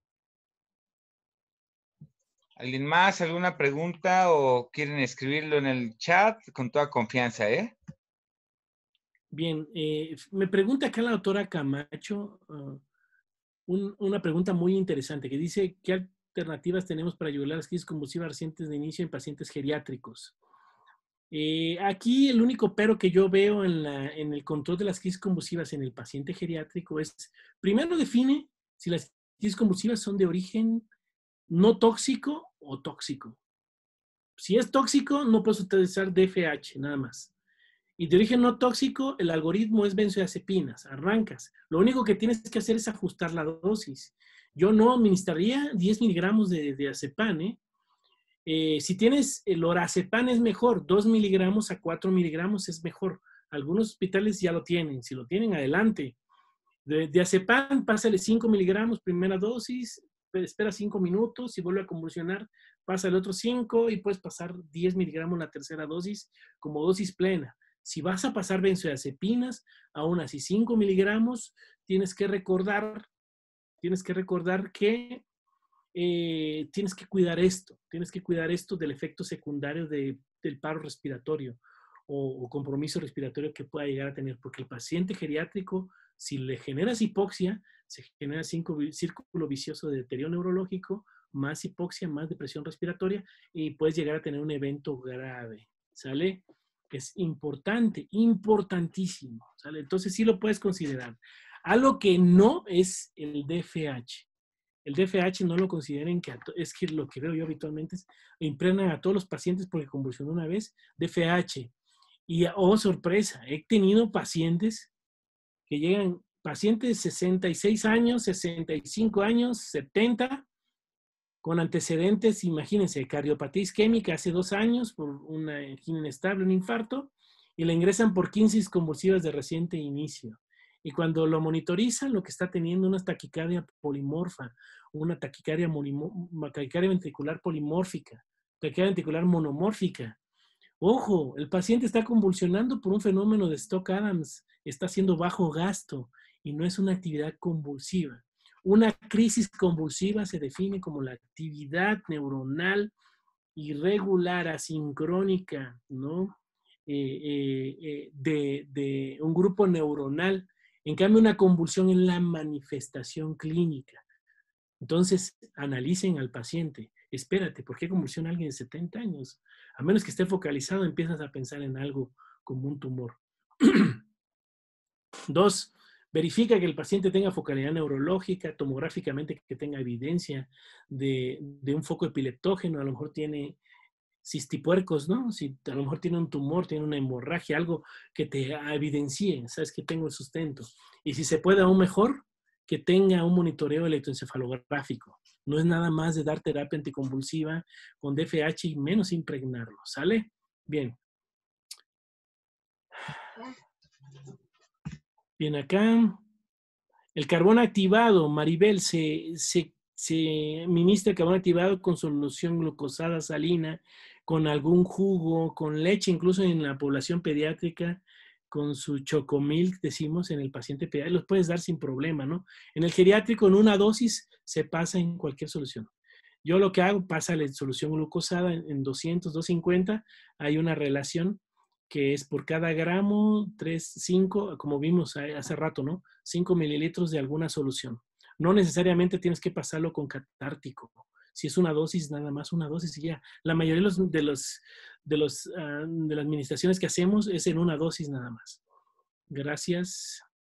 ¿Alguien más? ¿Alguna pregunta o quieren escribirlo en el chat? Con toda confianza, ¿eh? Bien. Eh, me pregunta acá la doctora Camacho uh, un, una pregunta muy interesante que dice, ¿qué alternativas tenemos para ayudar a las crisis convulsivas recientes de inicio en pacientes geriátricos? Eh, aquí el único pero que yo veo en, la, en el control de las crisis convulsivas en el paciente geriátrico es, primero define si las crisis convulsivas son de origen no tóxico o tóxico. Si es tóxico, no puedes utilizar D F H, nada más. Y de origen no tóxico, el algoritmo es benzodiazepinas, arrancas. Lo único que tienes que hacer es ajustar la dosis. Yo no administraría diez miligramos de, de azepam, ¿eh? Eh, si tienes el lorazepam es mejor, dos miligramos a cuatro miligramos es mejor. Algunos hospitales ya lo tienen, si lo tienen, adelante. De, de azepam, pásale cinco miligramos, primera dosis, espera cinco minutos y vuelve a convulsionar, pasa el otro cinco y puedes pasar diez miligramos la tercera dosis como dosis plena. Si vas a pasar benzodiazepinas, aún así cinco miligramos, tienes que recordar, tienes que recordar que eh, tienes que cuidar esto, tienes que cuidar esto del efecto secundario de, del paro respiratorio o, o compromiso respiratorio que pueda llegar a tener, porque el paciente geriátrico, si le generas hipoxia, se genera cinco, círculo vicioso de deterioro neurológico, más hipoxia, más depresión respiratoria y puedes llegar a tener un evento grave, ¿sale? Es importante, importantísimo, ¿sale? Entonces sí lo puedes considerar. Algo que no es el D F H. El D F H no lo consideren, que es que lo que veo yo habitualmente es impregnan a todos los pacientes porque convulsionó una vez D F H. Y, oh sorpresa, he tenido pacientes que llegan, pacientes de sesenta y seis años, sesenta y cinco años, setenta, con antecedentes, imagínense, cardiopatía isquémica hace dos años por una angina inestable, un infarto, y le ingresan por crisis convulsivas de reciente inicio. Y cuando lo monitorizan, lo que está teniendo una taquicardia polimorfa, una taquicardia, taquicardia ventricular polimórfica, taquicardia ventricular monomórfica. Ojo, el paciente está convulsionando por un fenómeno de Stoke-Adams, está haciendo bajo gasto y no es una actividad convulsiva. Una crisis convulsiva se define como la actividad neuronal irregular, asincrónica, ¿no? Eh, eh, eh, de, de un grupo neuronal. En cambio, una convulsión es la manifestación clínica. Entonces, analicen al paciente. Espérate, ¿por qué convulsiona alguien de setenta años? A menos que esté focalizado, empiezas a pensar en algo como un tumor. Dos, verifica que el paciente tenga focalidad neurológica, tomográficamente que tenga evidencia de, de un foco epileptógeno, a lo mejor tiene cistipuercos, ¿no? Si a lo mejor tiene un tumor, tiene una hemorragia, algo que te evidencie, sabes que tengo el sustento. Y si se puede aún mejor, que tenga un monitoreo electroencefalográfico. No es nada más de dar terapia anticonvulsiva con D F H y menos impregnarlo, ¿sale? Bien. Bien, acá. El carbón activado, Maribel, se, se, se ministra el carbón activado con solución glucosada salina, con algún jugo, con leche, incluso en la población pediátrica, con su chocomilk, decimos, en el paciente pediátrico, los puedes dar sin problema, ¿no? En el geriátrico, en una dosis, se pasa en cualquier solución. Yo lo que hago, pasa la solución glucosada en, en doscientos, doscientos cincuenta, hay una relación que es por cada gramo, tres, cinco, como vimos hace rato, ¿no? cinco mililitros de alguna solución. No necesariamente tienes que pasarlo con catártico. Si es una dosis, nada más una dosis y ya. La mayoría de, los, de, los, de, los, uh, de las administraciones que hacemos es en una dosis nada más. Gracias.